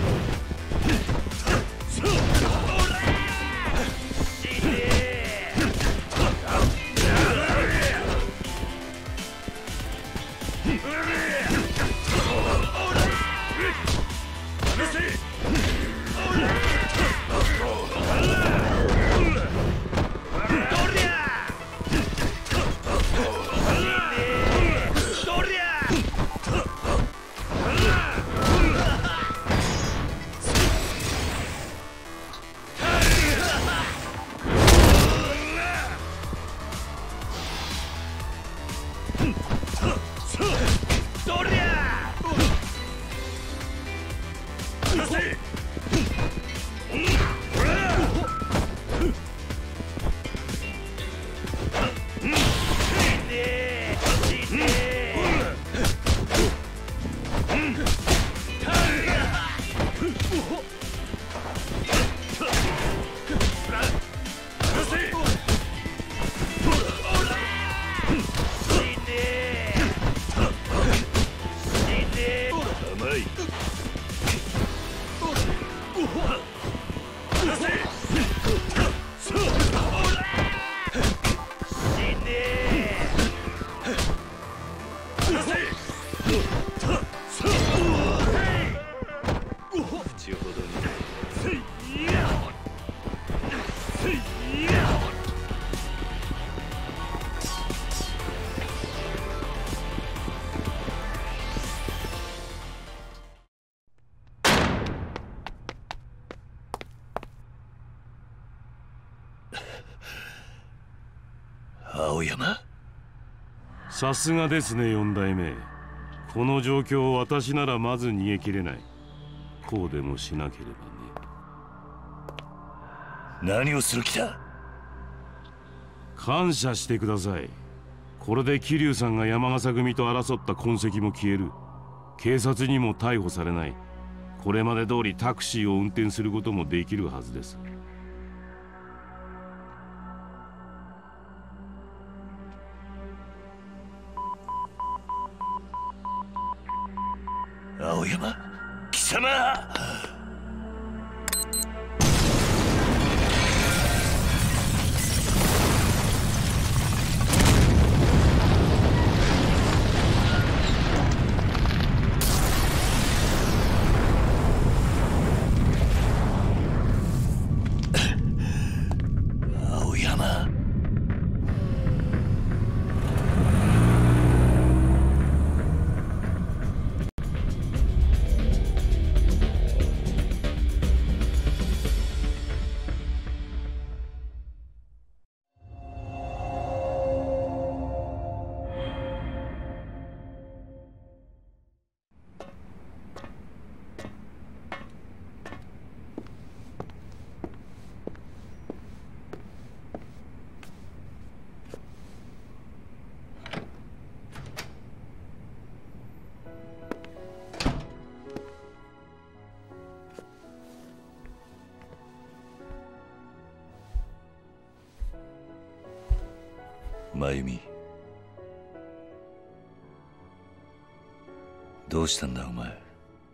青山、 さすがですね4代目。この状況を私ならまず逃げきれない。こうでもしなければね。 何をする気だ。 感謝してください。これで桐生さんが山笠組と争った痕跡も消える。警察にも逮捕されない。これまで通りタクシーを運転することもできるはずです。 青山、貴様。青山。真由美、どうしたんだお前。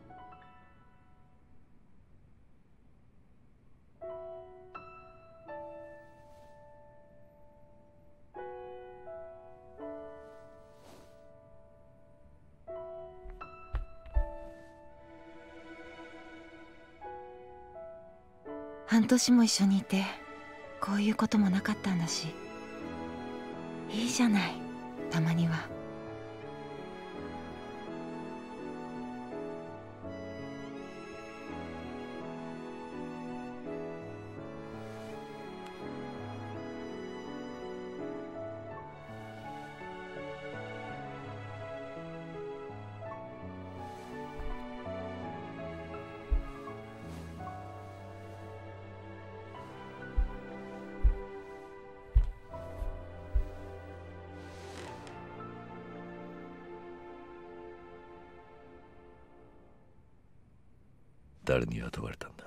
半年も一緒にいてこういうこともなかったんだし、いいじゃない、たまには。 誰に雇われたんだ？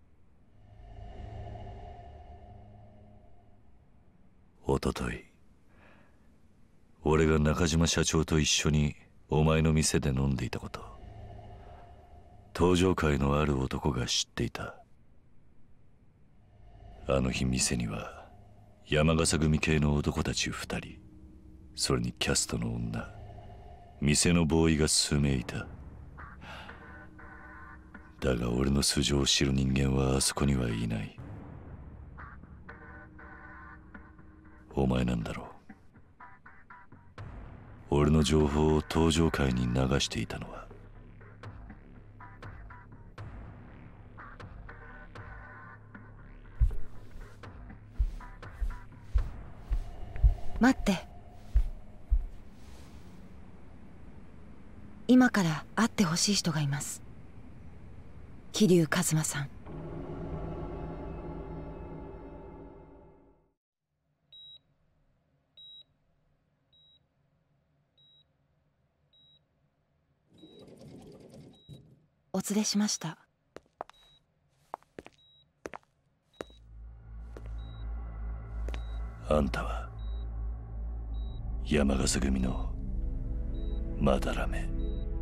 おととい、俺が中島社長と一緒にお前の店で飲んでいたこと、登場会のある男が知っていた。あの日店には山笠組系の男たち2人、それにキャストの女、店のボーイが数名いた。だが俺の素性を知る人間はあそこにはいない。お前なんだろう。俺の情報を登場会に流していたのは。 待って。今から会ってほしい人がいます。桐生一馬さん。お連れしました。 あんたは山笠組のまだらめ。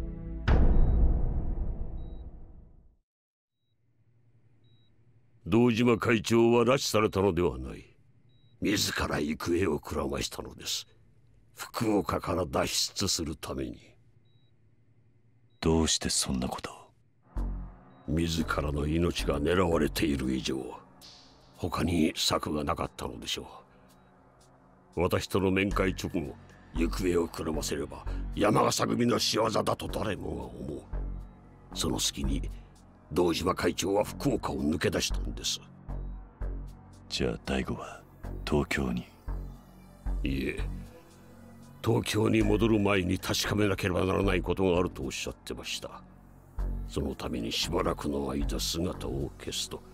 堂島会長は拉致されたのではない。自ら行方をくらましたのです。福岡から脱出するために。 どうしてそんなことを？ 自らの命が狙われている以上、他に策がなかったのでしょう。私との面会直後、行方をくらませれば山笠組の仕業だと誰もが思う。その隙に堂島会長は福岡を抜け出したんです。 じゃあ大吾は東京に？ いえ、東京に戻る前に確かめなければならないことがあるとおっしゃってました。そのためにしばらくの間姿を消すと。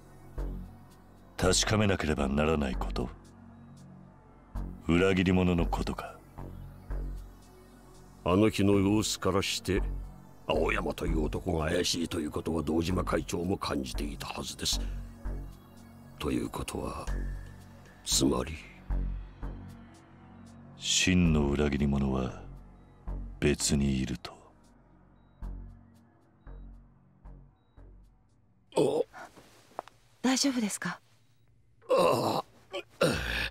確かめなければならないこと？裏切り者のことか？ あの日の様子からして青山という男が怪しいということは堂島会長も感じていたはずです。ということはつまり真の裏切り者は別にいると。 大丈夫ですか？ ああ、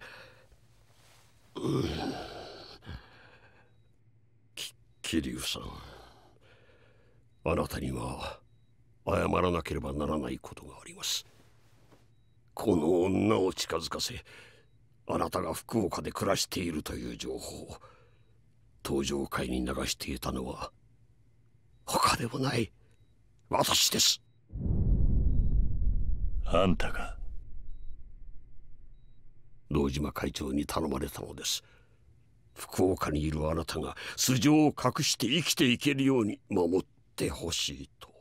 桐生さん、あなたには謝らなければならないことがあります。この女を近づかせ、あなたが福岡で暮らしているという情報を登場会に流していたのは他でもない私です。 あんたが？ 堂島会長に頼まれたのです。福岡にいるあなたが素性を隠して生きていけるように守ってほしいと。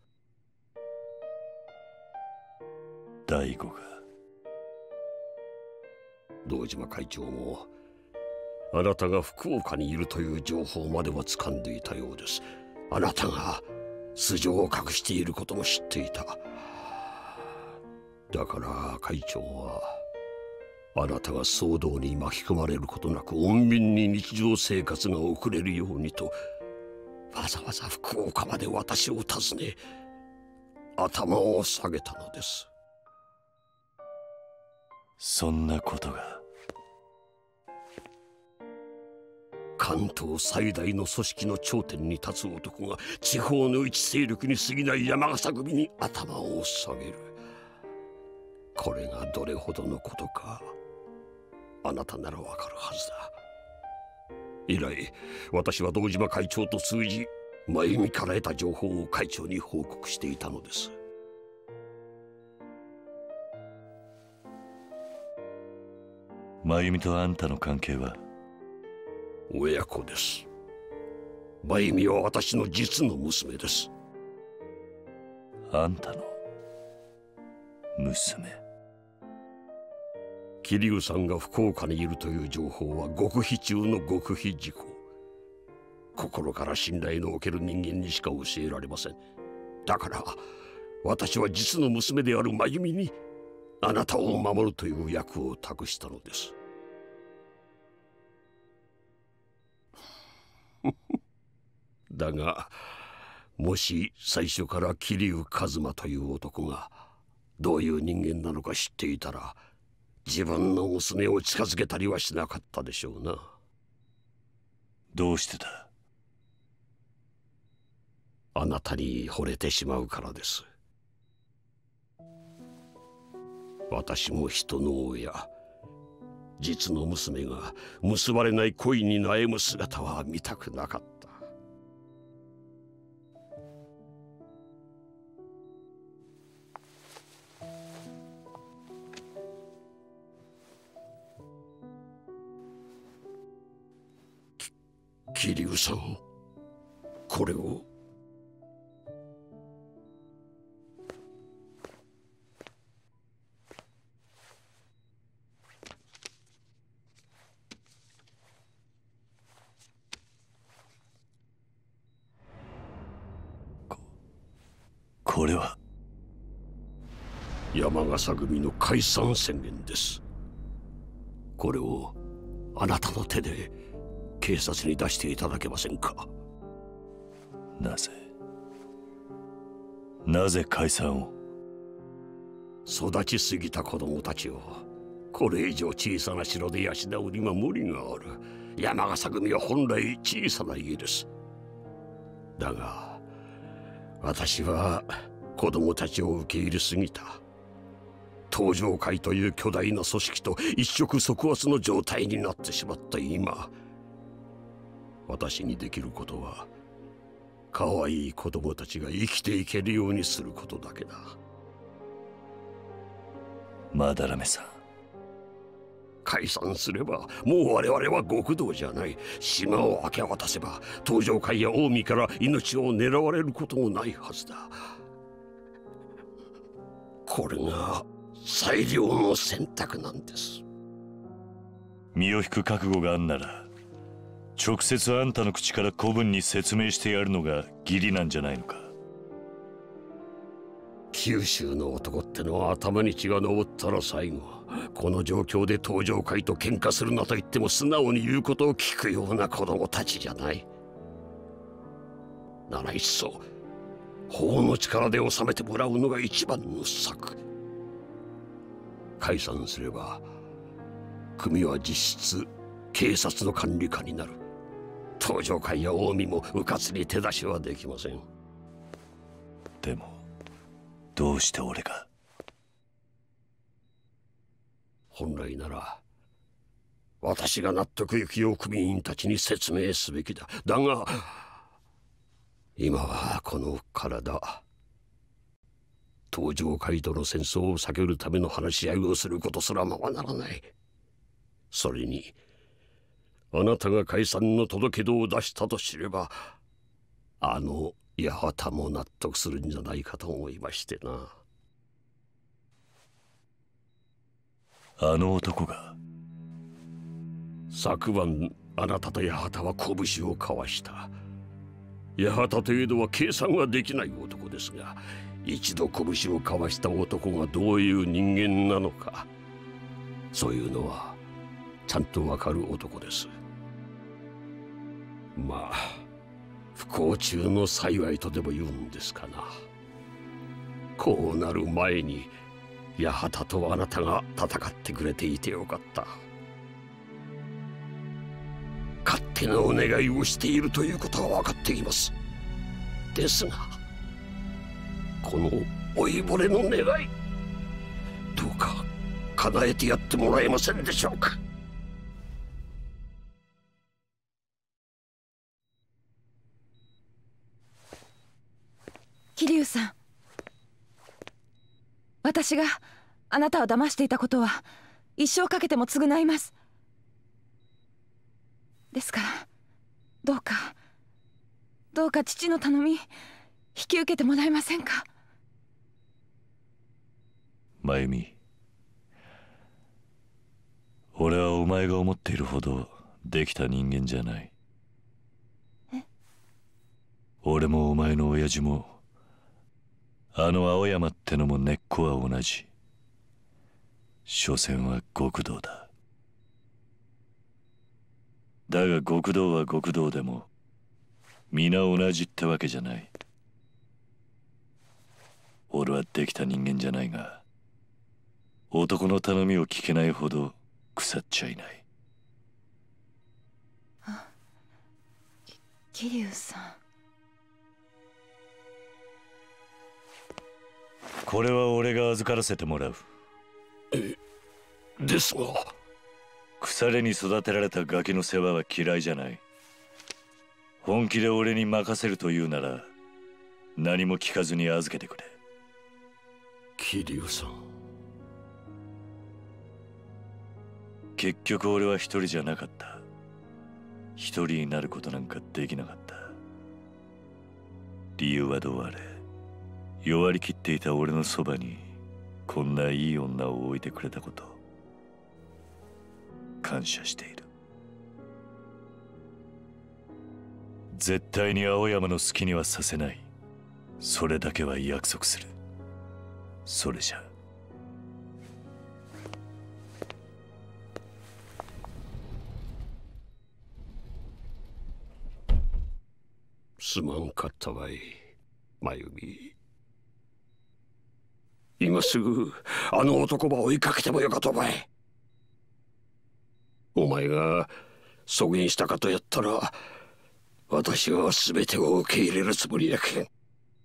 大吾が？ 堂島会長もあなたが福岡にいるという情報までは掴んでいたようです。あなたが素性を隠していることも知っていた。だから会長はあなたが騒動に巻き込まれることなく穏便に日常生活が送れるようにとわざわざ福岡まで私を訪ね頭を下げたのです。 そんなことが？ 関東最大の組織の頂点に立つ男が地方の一勢力に過ぎない山笠組に頭を下げる。これがどれほどのことかあなたならわかるはずだ。以来私は堂島会長と通じ真由美から得た情報を会長に報告していたのです。 真由美とあんたの関係は？ 親子です。真由美は私の実の娘です。 あんたの娘？ 桐生さんが福岡にいるという情報は極秘中の極秘事項。心から信頼のおける人間にしか教えられません。だから私は実の娘である真由美にあなたを守るという役を託したのです。だがもし最初から桐生一馬という男がどういう人間なのか知っていたら、自分の娘を近づけたりはしなかったでしょうな。 どうしてだ？ あなたに惚れてしまうからです。私も人の親、実の娘が結ばれない恋に悩む姿は見たくなかった。桐生さん、これを。 これは山笠組の解散宣言です。これをあなたの手で警察に出していただけませんか？ なぜ解散を？ 育ちすぎた子供たちをこれ以上小さな城で養うには無理がある。山笠組は本来小さな家です。だが私は子供たちを受け入れすぎた。東上会という巨大な組織と一触即発の状態になってしまった今、私にできることは可愛い子供たちが生きていけるようにすることだけだ。 まだらめさん、 解散すればもう我々は極道じゃない。島を明け渡せば東上会や近江から命を狙われることもないはずだ。これが最良の選択なんです。 身を引く覚悟があんなら直接あんたの口から子分に説明してやるのが義理なんじゃないのか？ 九州の男ってのは頭に血が上ったら最後、この状況で東上会と喧嘩するなと言っても素直に言うことを聞くような子供たちじゃない。ならいっそ法の力で収めてもらうのが一番の策。解散すれば組は実質警察の管理下になる。東上会や近江も迂闊に手出しはできません。 でもどうして俺が？ 本来なら私が納得いくよう組員たちに説明すべきだ。だが今はこの体、東上会との戦争を避けるための話し合いをすることすらままならない。それにあなたが解散の届け出を出したと知れば、あの八幡も納得するんじゃないかと思いましてな。 あの男が？ 昨晩あなたと八幡は拳を交わした。八幡というのは計算はできない男ですが、一度拳を交わした男がどういう人間なのか、そういうのはちゃんとわかる男です。まあ不幸中の幸いとでも言うんですかな。こうなる前に八幡とあなたが戦ってくれていてよかった。勝手なお願いをしているということは分かっています。ですがこの老いぼれの願い、どうか叶えてやってもらえませんでしょうか。 桐生さん、私があなたを騙していたことは一生かけても償います。ですからどうか父の頼み引き受けてもらえませんか？ 真由美、俺はお前が思っているほどできた人間じゃない。俺もお前の親父もあの青山ってのも根っこは同じ。所詮は極道だ。だが極道は極道でも皆同じってわけじゃない。俺はできた人間じゃないが、男の頼みを聞けないほど腐っちゃいない。 桐生さん。 これは俺が預からせてもらう。 ですが、 腐れに育てられたガキの世話は嫌いじゃない。本気で俺に任せるというなら何も聞かずに預けてくれ。 桐生さん。 結局俺は一人じゃなかった。一人になることなんかできなかった。理由はどうあれ、弱りきっていた俺のそばにこんないい女を置いてくれたこと、感謝している。絶対に青山の好きにはさせない。それだけは約束する。それじゃ。 すまんかったわい、真由美。今すぐあの男ば追いかけてもよかとばい。お前がそげんしたかとやったら、私は全てを受け入れるつもりやけん。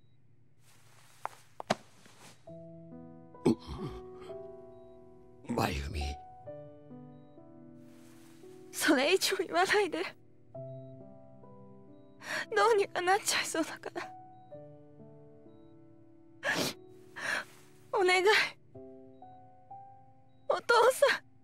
真由美。 それ以上言わないで。どうにかなっちゃいそうだから。お願い。お父さん。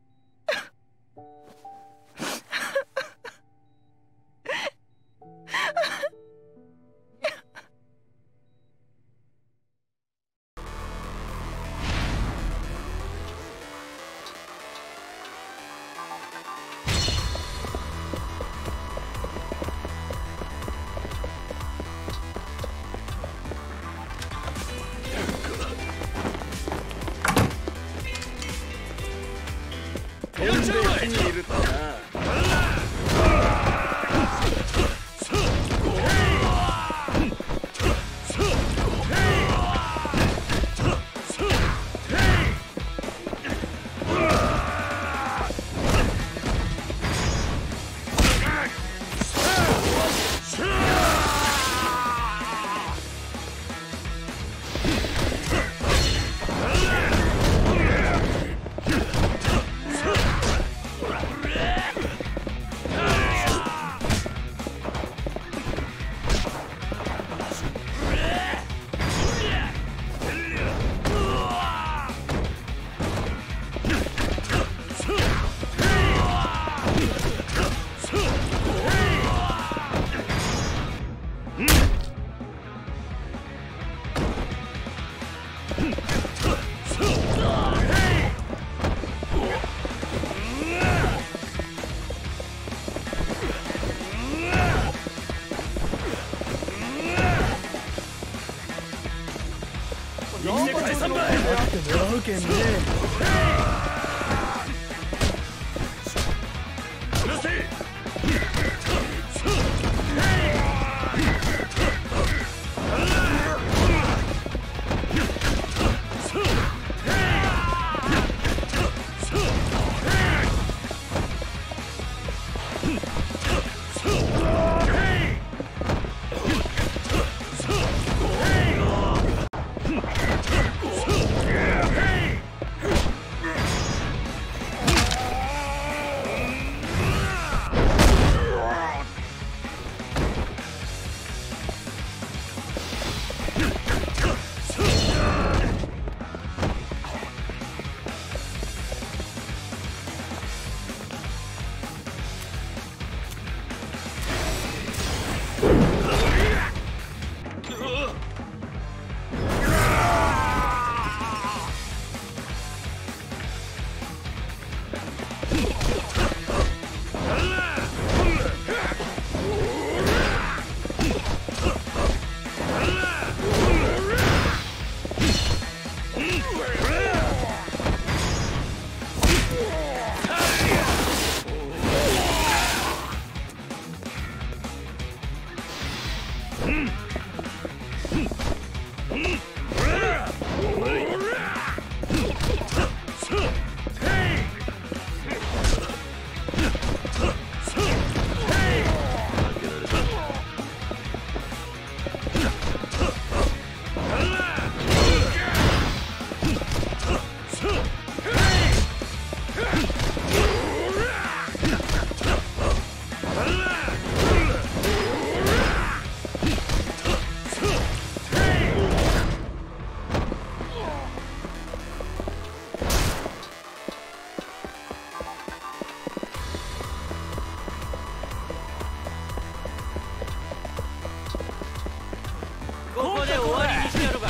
こで終わりにしてやるか。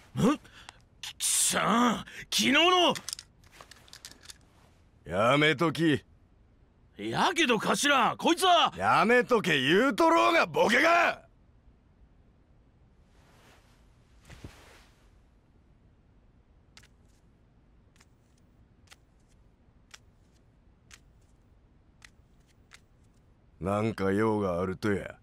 さあ、昨日の。 やめとき。 やけど頭、こいつは。 やめとけ言うとろうが、ボケが。なんか用があるとや。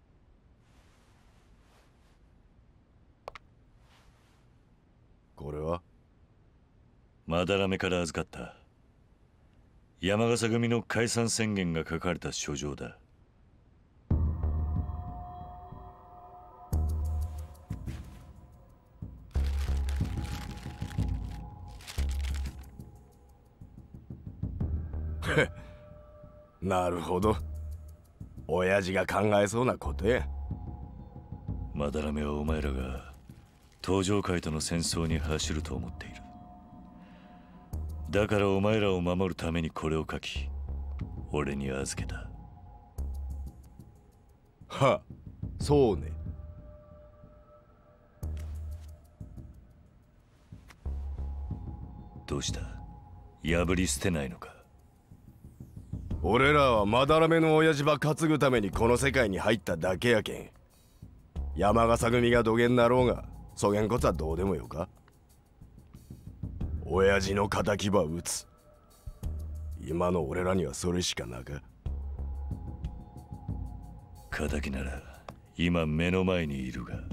これはまだらめから預かった山笠組の解散宣言が書かれた書状だ。 なるほど。親父が考えそうなことや。 まだらめはお前らが東上界との戦争に走ると思っている。だからお前らを守るためにこれを書き、俺に預けた。 は、そうね。 どうした？破り捨てないのか？ 俺らはまだらめの親父ば担ぐためにこの世界に入っただけやけん。山笠組が土下になろうがそげんこつはどうでもよか。親父の敵ば撃つ。今の俺らにはそれしかなか。 敵なら今目の前にいるが。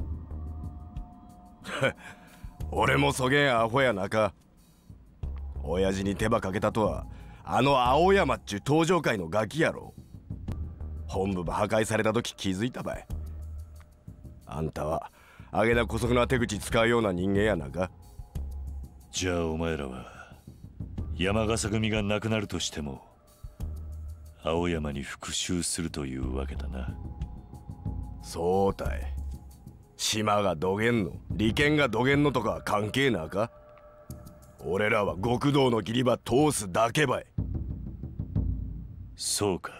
俺もそげんアホやなか。親父に手ばかけたとはあの青山っちゅう東上界のガキやろ。本部ば破壊された時気づいたばい。あんたはあげな姑息な手口使うような人間やなか。 じゃあお前らは山笠組がなくなるとしても青山に復讐するというわけだな。 そうたい。島がどげんの利権がどげんのとかは関係なか。俺らは極道の切り場通すだけばい。 そうか。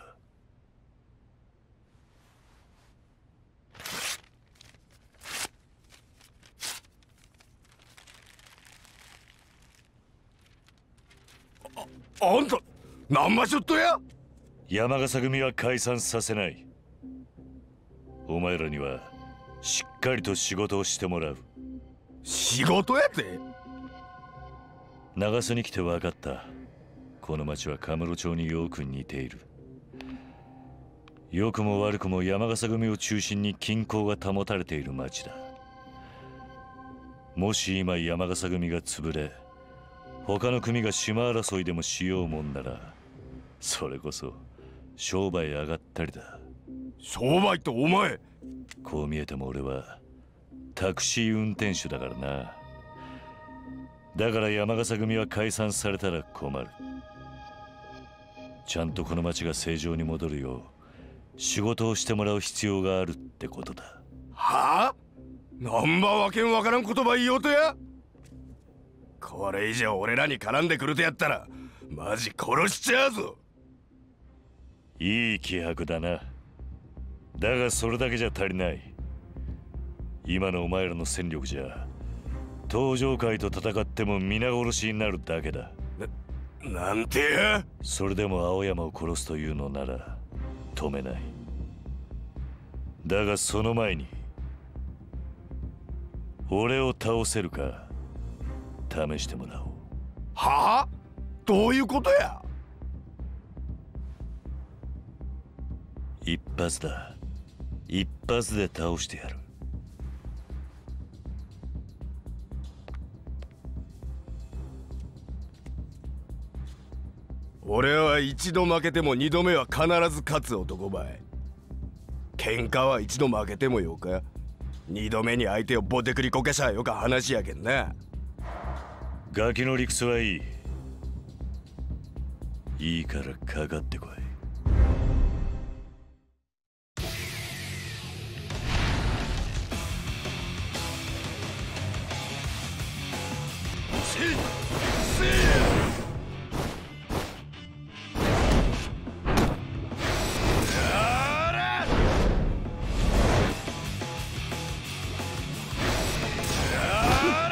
あんた何場所っとや。 山笠組は解散させない。お前らにはしっかりと仕事をしてもらう。 仕事やって長洲に来て分かった。この町はカムロ町によく似ている。良くも悪くも山笠組を中心に均衡が保たれている町だ。もし今山笠組が潰れ他の組が島争いでもしようもんならそれこそ商売上がったりだ。 商売とお前。 こう見えても俺はタクシー運転手だからな。だから山笠組は解散されたら困る。ちゃんとこの町が正常に戻るよう仕事をしてもらう必要があるってことだ。 はあ？なんばわけんわからん言葉言おうとや。これ以上俺らに絡んでくるとやったらマジ殺しちゃうぞ。 いい気迫だな。だがそれだけじゃ足りない。今のお前らの戦力じゃ東上界と戦っても皆殺しになるだけだ。 なんてや。 それでも青山を殺すというのなら止めない。だがその前に俺を倒せるか試してもらおう。 はあ？どういうことや。 一発だ。一発で倒してやる。 俺は一度負けても二度目は必ず勝つ男ばい。喧嘩は一度負けてもよか。二度目に相手をボテクリこけしゃよか話やけんな。 ガキの理屈はいい。いいからかかってこい。 や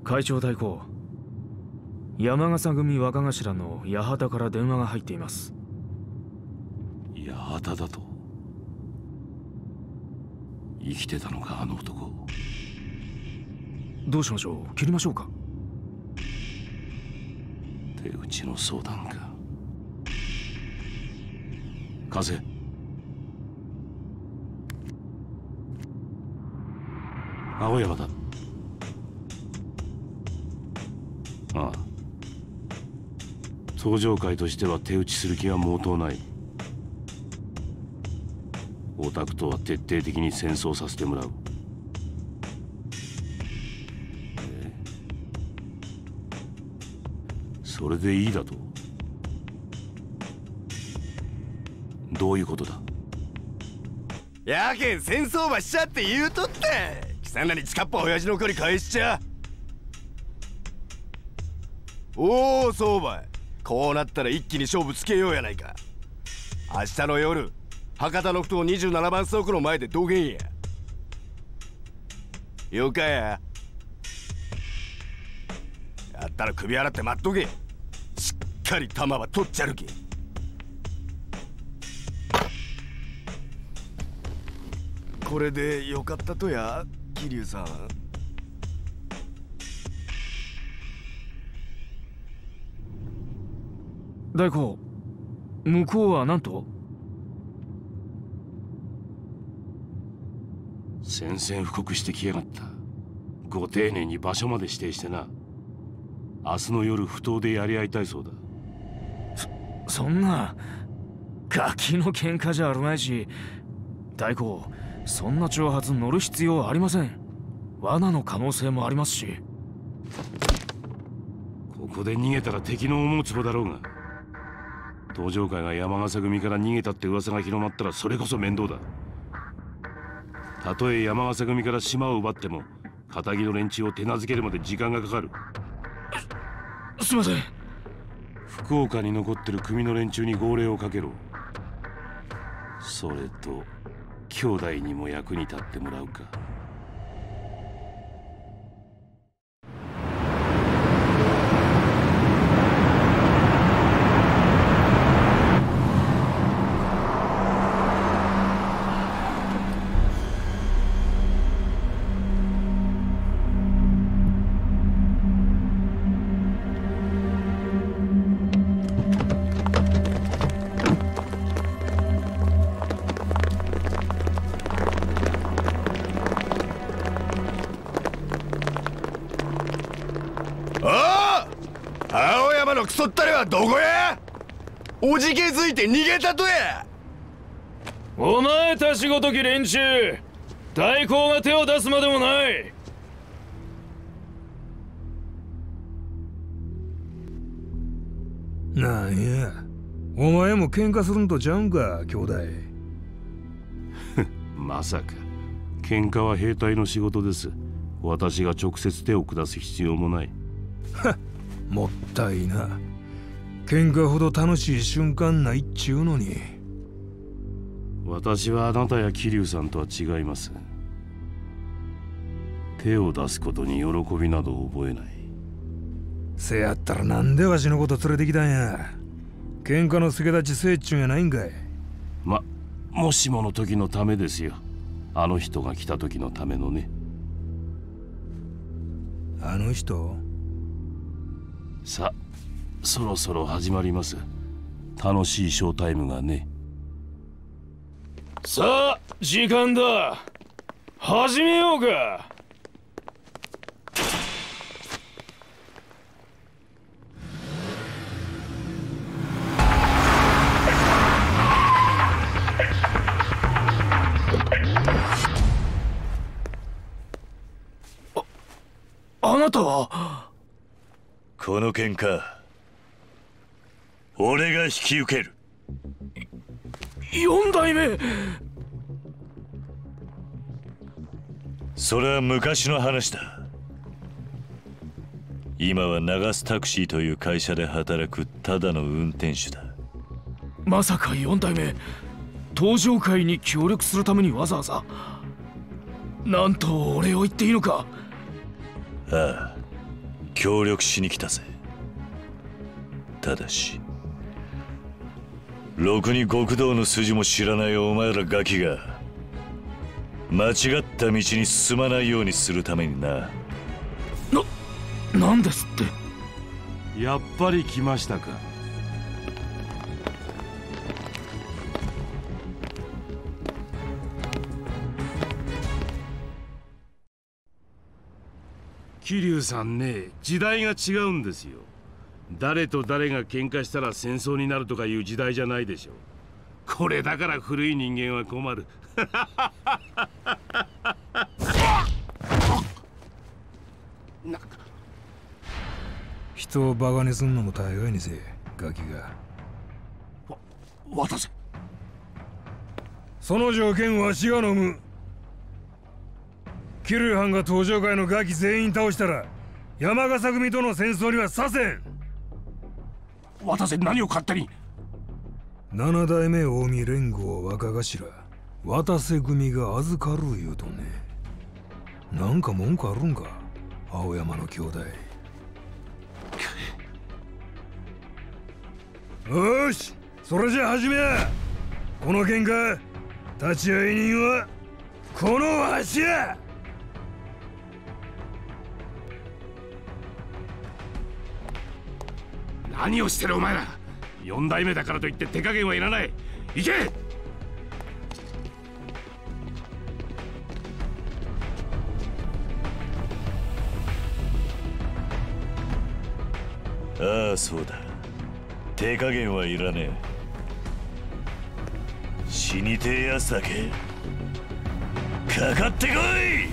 会長代行、山笠組若頭の八幡から電話が入っています。 八幡だと？生きてたのか、あの男。 どうしましょう？切りましょうか？ 手打ちの相談か。風。青山だ。ああ。登場会としては手打ちする気は毛頭ない。オタクとは徹底的に戦争させてもらう。それでいいだと？どういうことだ？ やけん戦争ばしちゃって言うとって、貴様らに近っぽ親父の子に返しちゃ。おお、そうばい。こうなったら一気に勝負つけようやないか。明日の夜、博多のふ頭27番倉庫の前でどげんや。よかや。やったら首洗って待っとけ。しっかり玉は取っちゃるけ。これでよかったとや、桐生さん。 代行、向こうは何と？ 宣戦布告してきやがった。ご丁寧に場所まで指定してな。明日の夜不当でやり合いたいそうだ。 そんなガキの喧嘩じゃあるまいし、代行、そんな挑発乗る必要ありません。罠の可能性もありますし。 ここで逃げたら敵の思うつぼだろうが。登場会が山笠組から逃げたって噂が広まったらそれこそ面倒だ。たとえ山笠組から島を奪っても片木の連中を手なずけるまで時間がかかる。 すいません。 福岡に残ってる組の連中に号令をかけろ。それと兄弟にも役に立ってもらうか。 クソったれはどこや？おじけづいて逃げたとや。 お前たちごとき連中、代行が手を出すまでもない。 なんや、お前も喧嘩するんとちゃうんか、兄弟。 まさか。喧嘩は兵隊の仕事です。私が直接手を下す必要もない。 はっ、もったいな。喧嘩ほど楽しい瞬間ないっちゅうのに。 私はあなたや桐生さんとは違います。手を出すことに喜びなど覚えない。 せやったらなんでわしのこと連れてきたんや。喧嘩の助立ちせいっちゅうんやないんかい。 もしもの時のためですよ。あの人が来た時のためのね。 あの人？ さあ、そろそろ始まります。楽しいショータイムがね。 さあ、時間だ。始めようか。あなたは？ この喧嘩俺が引き受ける。 4代目。 それは昔の話だ。今は長須タクシーという会社で働くただの運転手だ。 まさか4代目、登場会に協力するためにわざわざ。なんとお礼を言っていいのか。 ああ、 協力しに来たぜ。ただしろくに極道の筋も知らないお前らガキが間違った道に進まないようにするためにな。 なんですって。 やっぱり来ましたか。桐生さんね、時代が違うんですよ。誰と誰が喧嘩したら戦争になるとかいう時代じゃないでしょ。これだから古い人間は困る。 人をバカにすんのも大概にせえ、ガキが。 渡せ。 その条件わしが飲む。桐生藩が東上界のガキ全員倒したら山笠組との戦争にはさせん。 渡せ。何を勝手に。 七代目近江連合若頭渡瀬組が預かる言うとね。なんか文句あるんか、青山の兄弟。よし、それじゃ始めや。この喧嘩立ち会い人はこのわしや。 何をしてるお前ら。4代目だからといって手加減はいらない。行け。 ああそうだ、手加減はいらねえ。死にてえやつだけかかってこい。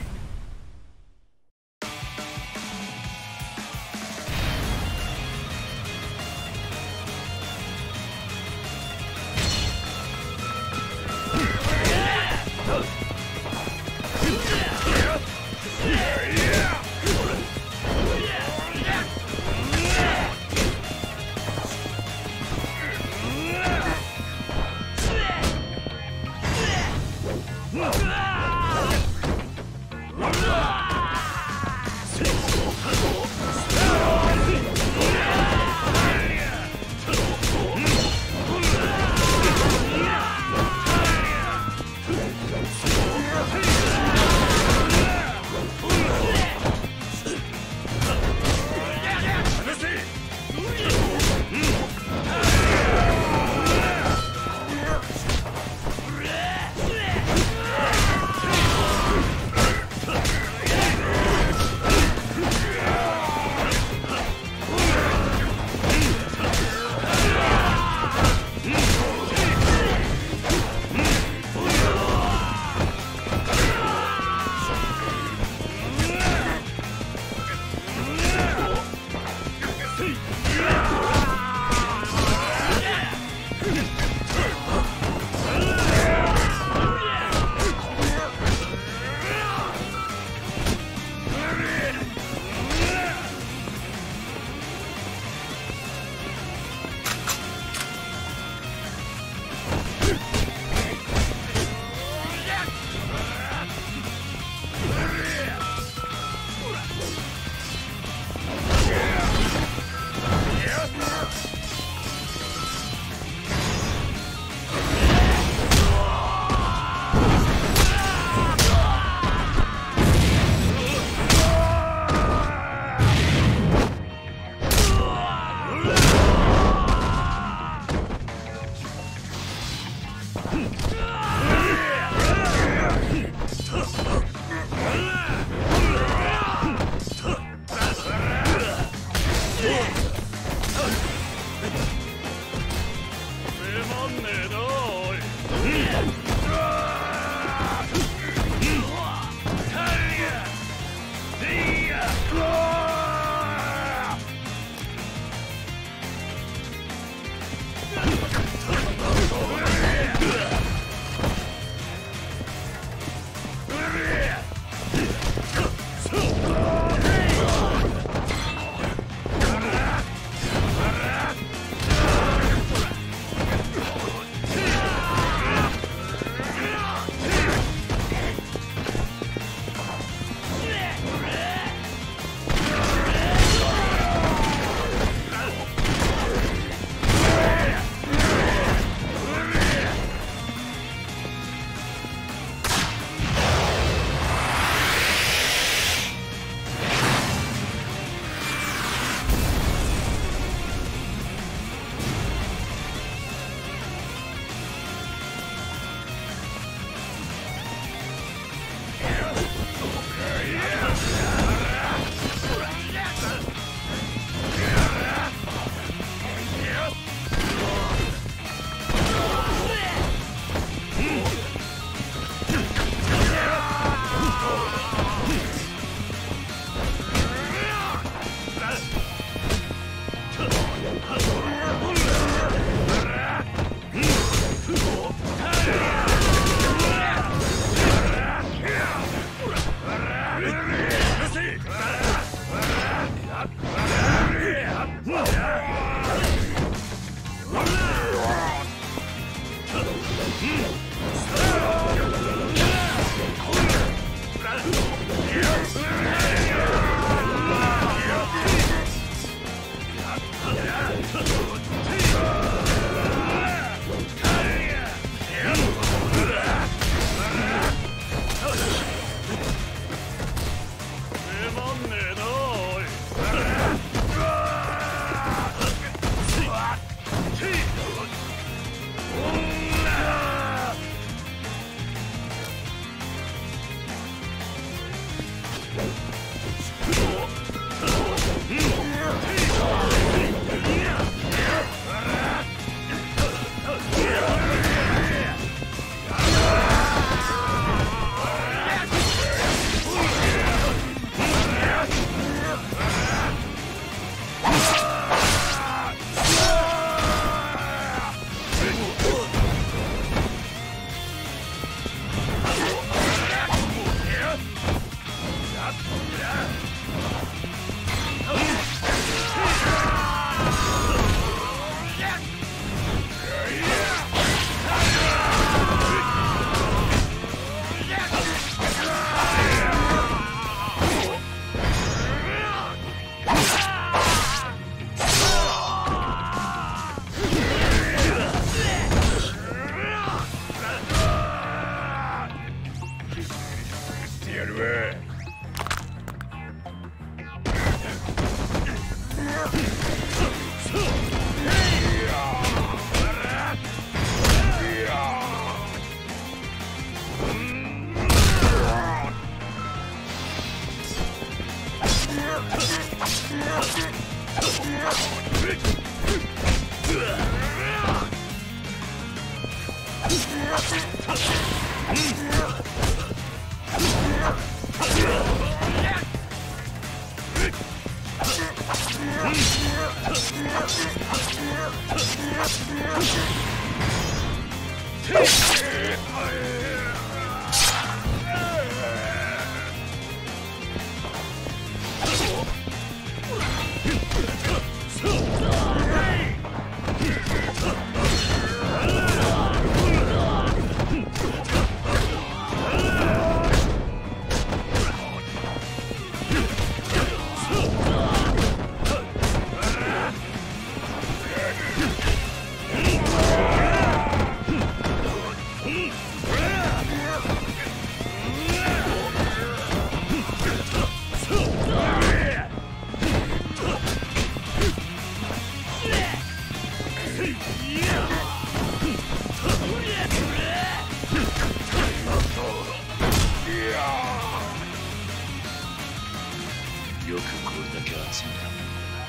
よくこれだけ集めた。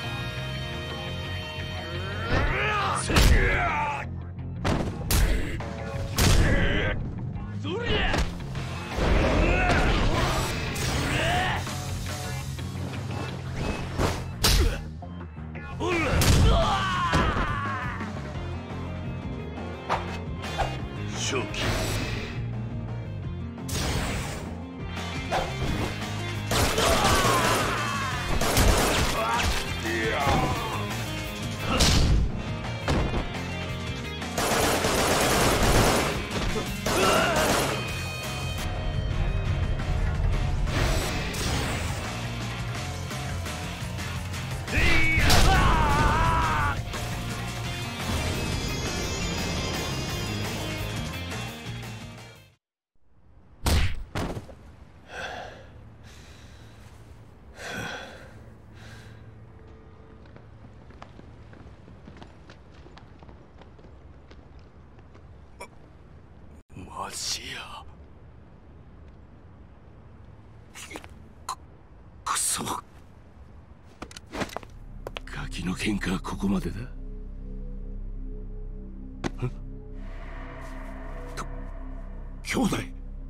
正気。 マジや。くそ。ガキの喧嘩はここまでだ。兄弟、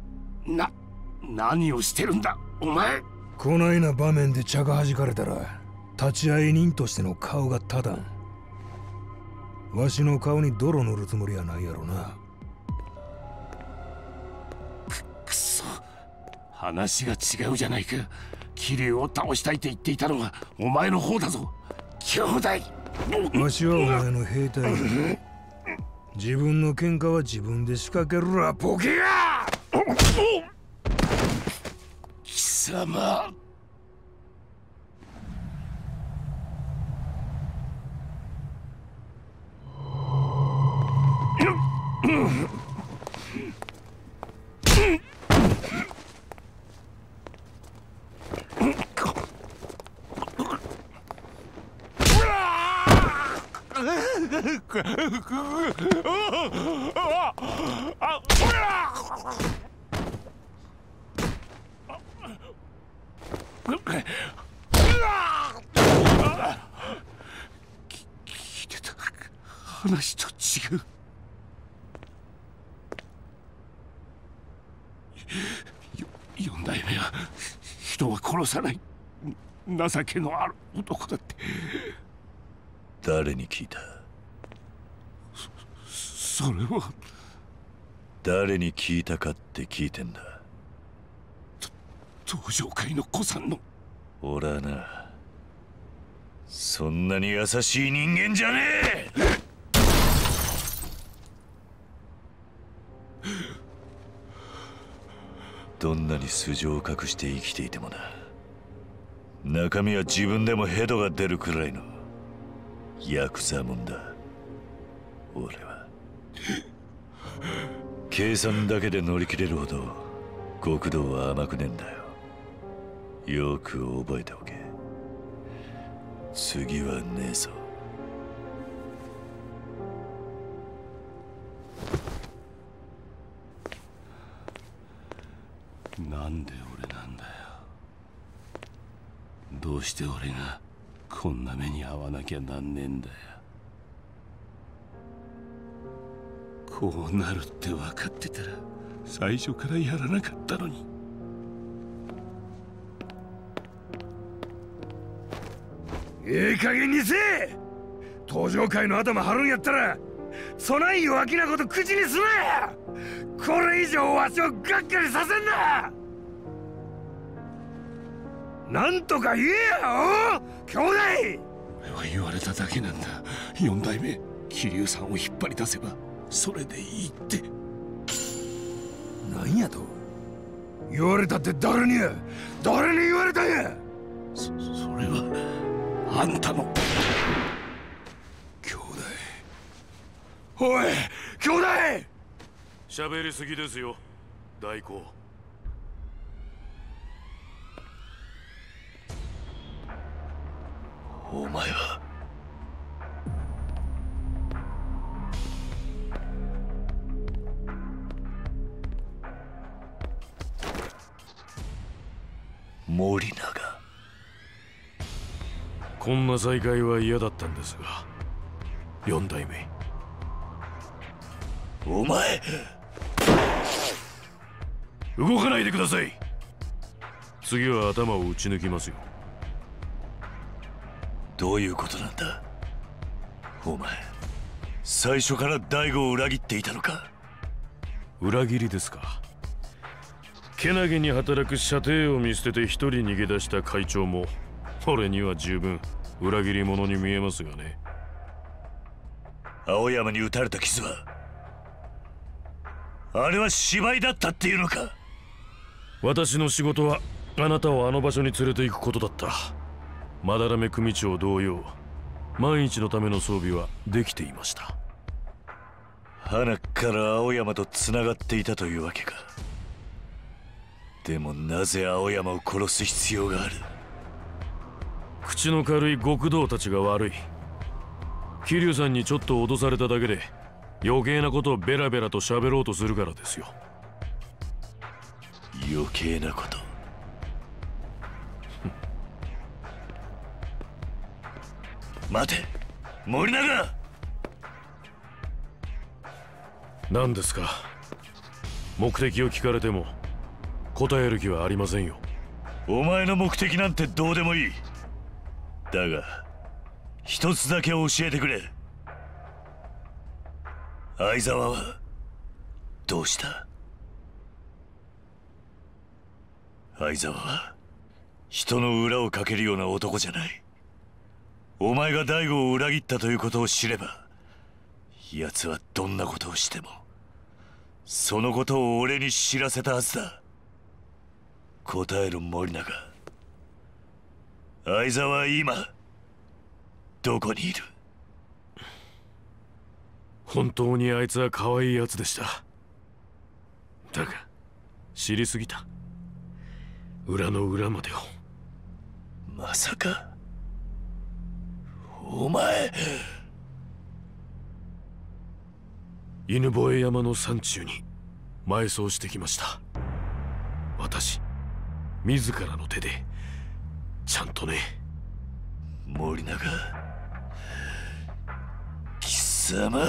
何をしてるんだお前。 こないな場面で茶が弾かれたら立ち会い人としての顔が立たん。わしの顔に泥塗るつもりはないやろな。 くそ、話が違うじゃないか。桐生を倒したいって言っていたのはお前の方だぞ兄弟。 わしはお前の兵隊。自分の喧嘩は自分で仕掛けるらボケが。 貴様。聞いてた。話と違う。四代目は人は殺さない、情けのある男だって。 誰に聞いた？ それは誰に聞いたかって聞いてんだ。 登場会の子さんの。 俺はな、そんなに優しい人間じゃねえ。どんなに素性を隠して生きていてもな、中身は自分でもヘドが出るくらいのヤクザもんだ。俺は計算だけで乗り切れるほど極道は甘くねえんだよ。よく覚えておけ。次はねえぞ。 なんで俺なんだよ。どうして俺がこんな目に遭わなきゃなんねえんだよ。 こうなるって分かってたら最初からやらなかったのに。 ええ加減にせえ。登場界の頭張るんやったらそない弱気なこと口にすなや。これ以上わしをがっかりさせんな。なんとか言えや兄弟。 俺は言われただけなんだ。四代目桐生さんを引っ張り出せばそれでいいって。 なんやと言われたって。誰に言われたんや。 それはあんたの兄弟。 おい兄弟。 喋りすぎですよ大公。 お前は森永。 こんな再会は嫌だったんですが、四代目。 お前動かないでください。次は頭を打ち抜きますよ。 どういうことなんだお前。最初から大悟を裏切っていたのか。 裏切りですか。けなげに働く舎弟を見捨てて一人逃げ出した会長も俺には十分裏切り者に見えますがね。 青山に撃たれた傷はあれは芝居だったっていうのか。 私の仕事はあなたをあの場所に連れて行くことだった。斑目組長同様、万一のための装備はできていました。 花から青山とつながっていたというわけか。でもなぜ青山を殺す必要がある。 口の軽い極道たちが悪い。桐生さんにちょっと脅されただけで余計なことをベラベラと喋ろうとするからですよ。 余計なこと待て森永。 何ですか。目的を聞かれても答える気はありませんよ。 お前の目的なんてどうでもいい。だが一つだけ教えてくれ。相沢はどうした。相沢は人の裏をかけるような男じゃない。お前が大悟を裏切ったということを知れば奴はどんなことをしてもそのことを俺に知らせたはずだ。答える森永。相沢は今どこにいる。 本当にあいつは可愛いやつでした。だが知りすぎた。裏の裏までを。 まさかお前。 犬吠山の山中に埋葬してきました。私自らの手でちゃんとね。 森永貴様。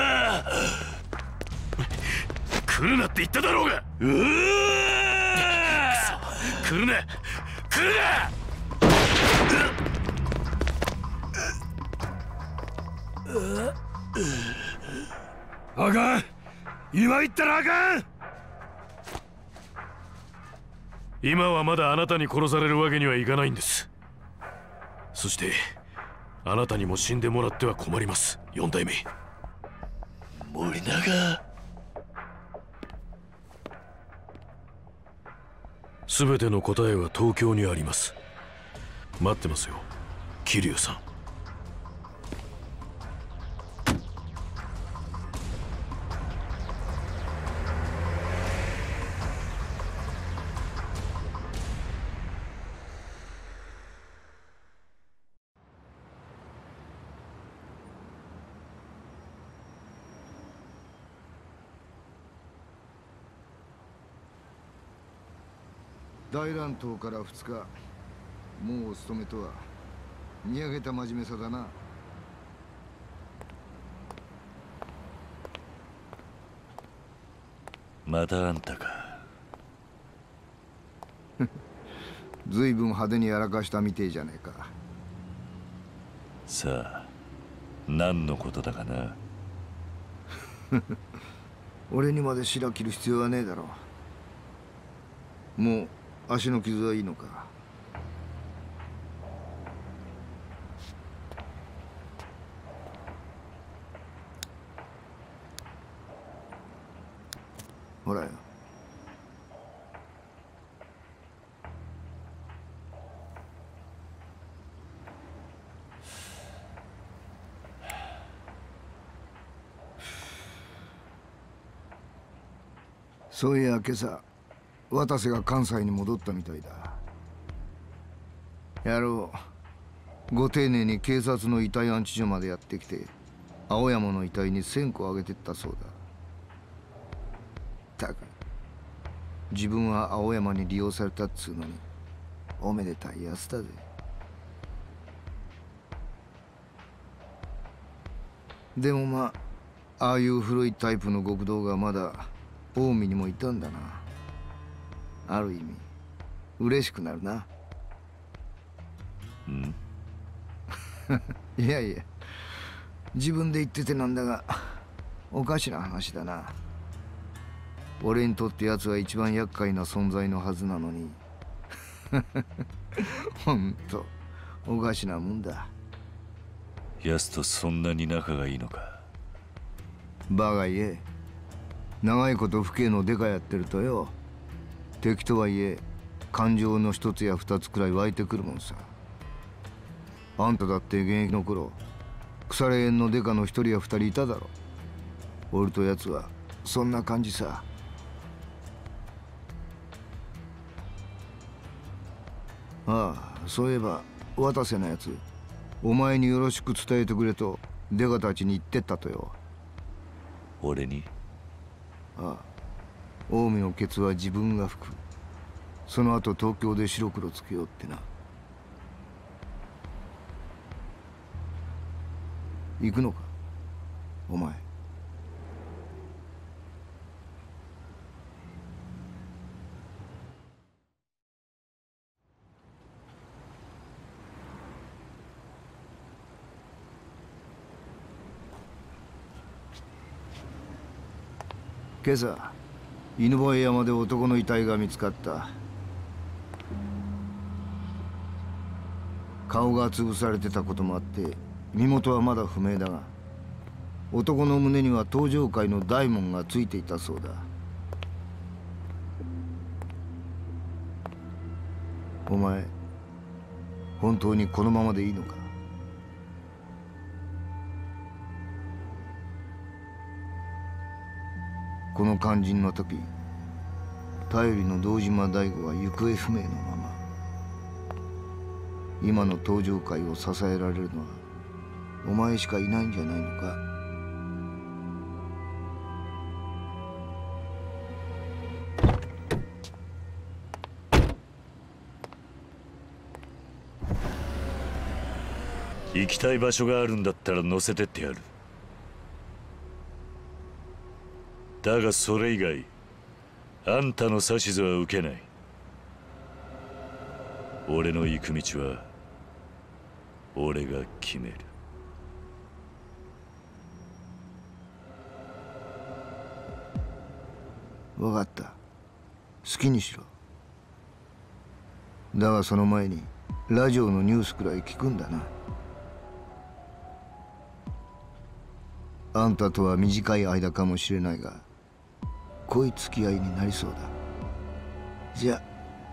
来るなって言っただろうが。来るな来るな。 あかん。今言ったらあかん。 今はまだあなたに殺されるわけにはいかないんです。そしてあなたにも死んでもらっては困ります。四代目森永。 全ての答えは東京にあります。待ってますよ桐生さん。 大乱闘から2日、もうお勤めとは見上げた真面目さだな。 またあんたか。 ずいぶん派手にやらかしたみてえじゃねえか。 さあ、何のことだかな。 俺にまで白切る必要はねえだろう。もう足の傷はいいのか。ほらよ。そういや今朝渡瀬が関西に戻ったみたいだ。野郎ご丁寧に警察の遺体安置所までやってきて青山の遺体に1000個あげてったそうだ。たく自分は青山に利用されたっつうのにおめでたいやつだぜ。でもまあああいう古いタイプの極道がまだ近江にもいたんだな。ある意味嬉しくなるな。 んいやいや自分で言っててなんだがおかしな話だな。俺にとって奴は一番厄介な存在のはずなのにほんとおかしなもんだ。 奴とそんなに仲がいいのか。 バカ言え。長いこと父兄のデカやってるとよ、敵とはいえ感情の一つや二つくらい湧いてくるもんさ。あんただって現役の頃腐れ縁のデカの一人や二人いただろ。俺と奴はそんな感じさ。ああ、そういえば渡瀬のやつお前によろしく伝えてくれとデカたちに言ってったとよ。 俺に？ ああ、近江のケツは自分が拭く。その後東京で白黒つけようってな。行くのかお前。今朝犬吠山で男の遺体が見つかった。顔が潰されてたこともあって身元はまだ不明だが、男の胸には東上界の大門がついていたそうだ。お前本当にこのままでいいのか。この肝心の時頼りの堂島大吾は行方不明のまま、今の東上界を支えられるのはお前しかいないんじゃないのか。 行きたい場所があるんだったら乗せてってやる。だがそれ以外あんたの指図は受けない。俺の行く道は俺が決める。 分かった、好きにしろ。だがその前にラジオのニュースくらい聞くんだな。あんたとは短い間かもしれないが濃い付き合いになりそうだ。じゃあ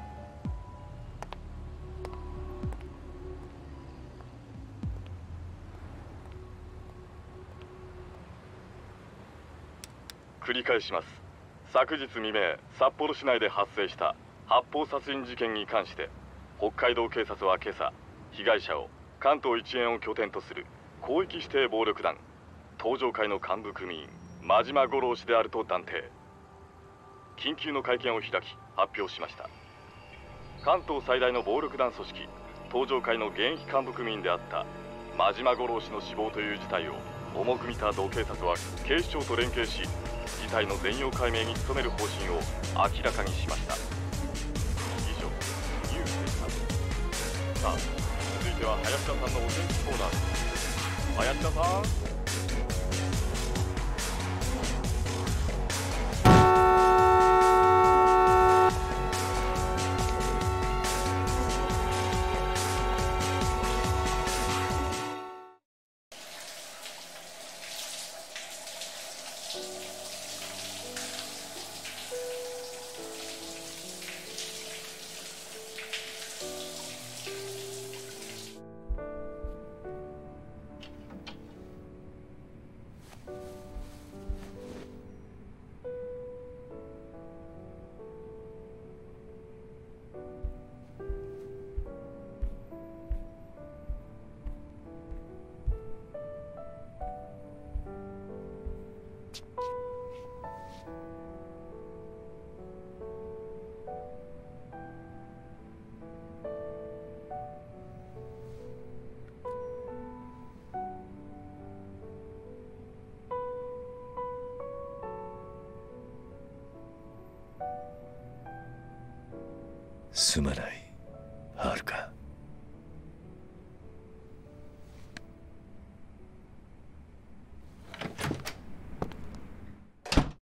繰り返します。昨日未明、札幌市内で発生した発砲殺人事件に関して北海道警察は今朝、被害者を関東一円を拠点とする広域指定暴力団東上会の幹部組員真島五郎氏であると断定。緊急の会見を開き発表しました。関東最大の暴力団組織東上会の現役幹部組員であった真島五郎氏の死亡という事態を重く見た同警察は警視庁と連携し、事態の全容解明に努める方針を明らかにしました。以上、ニュースでした。さあ、続いては林田さんのお天気コーナーです。林田さん。 すまない、はるか。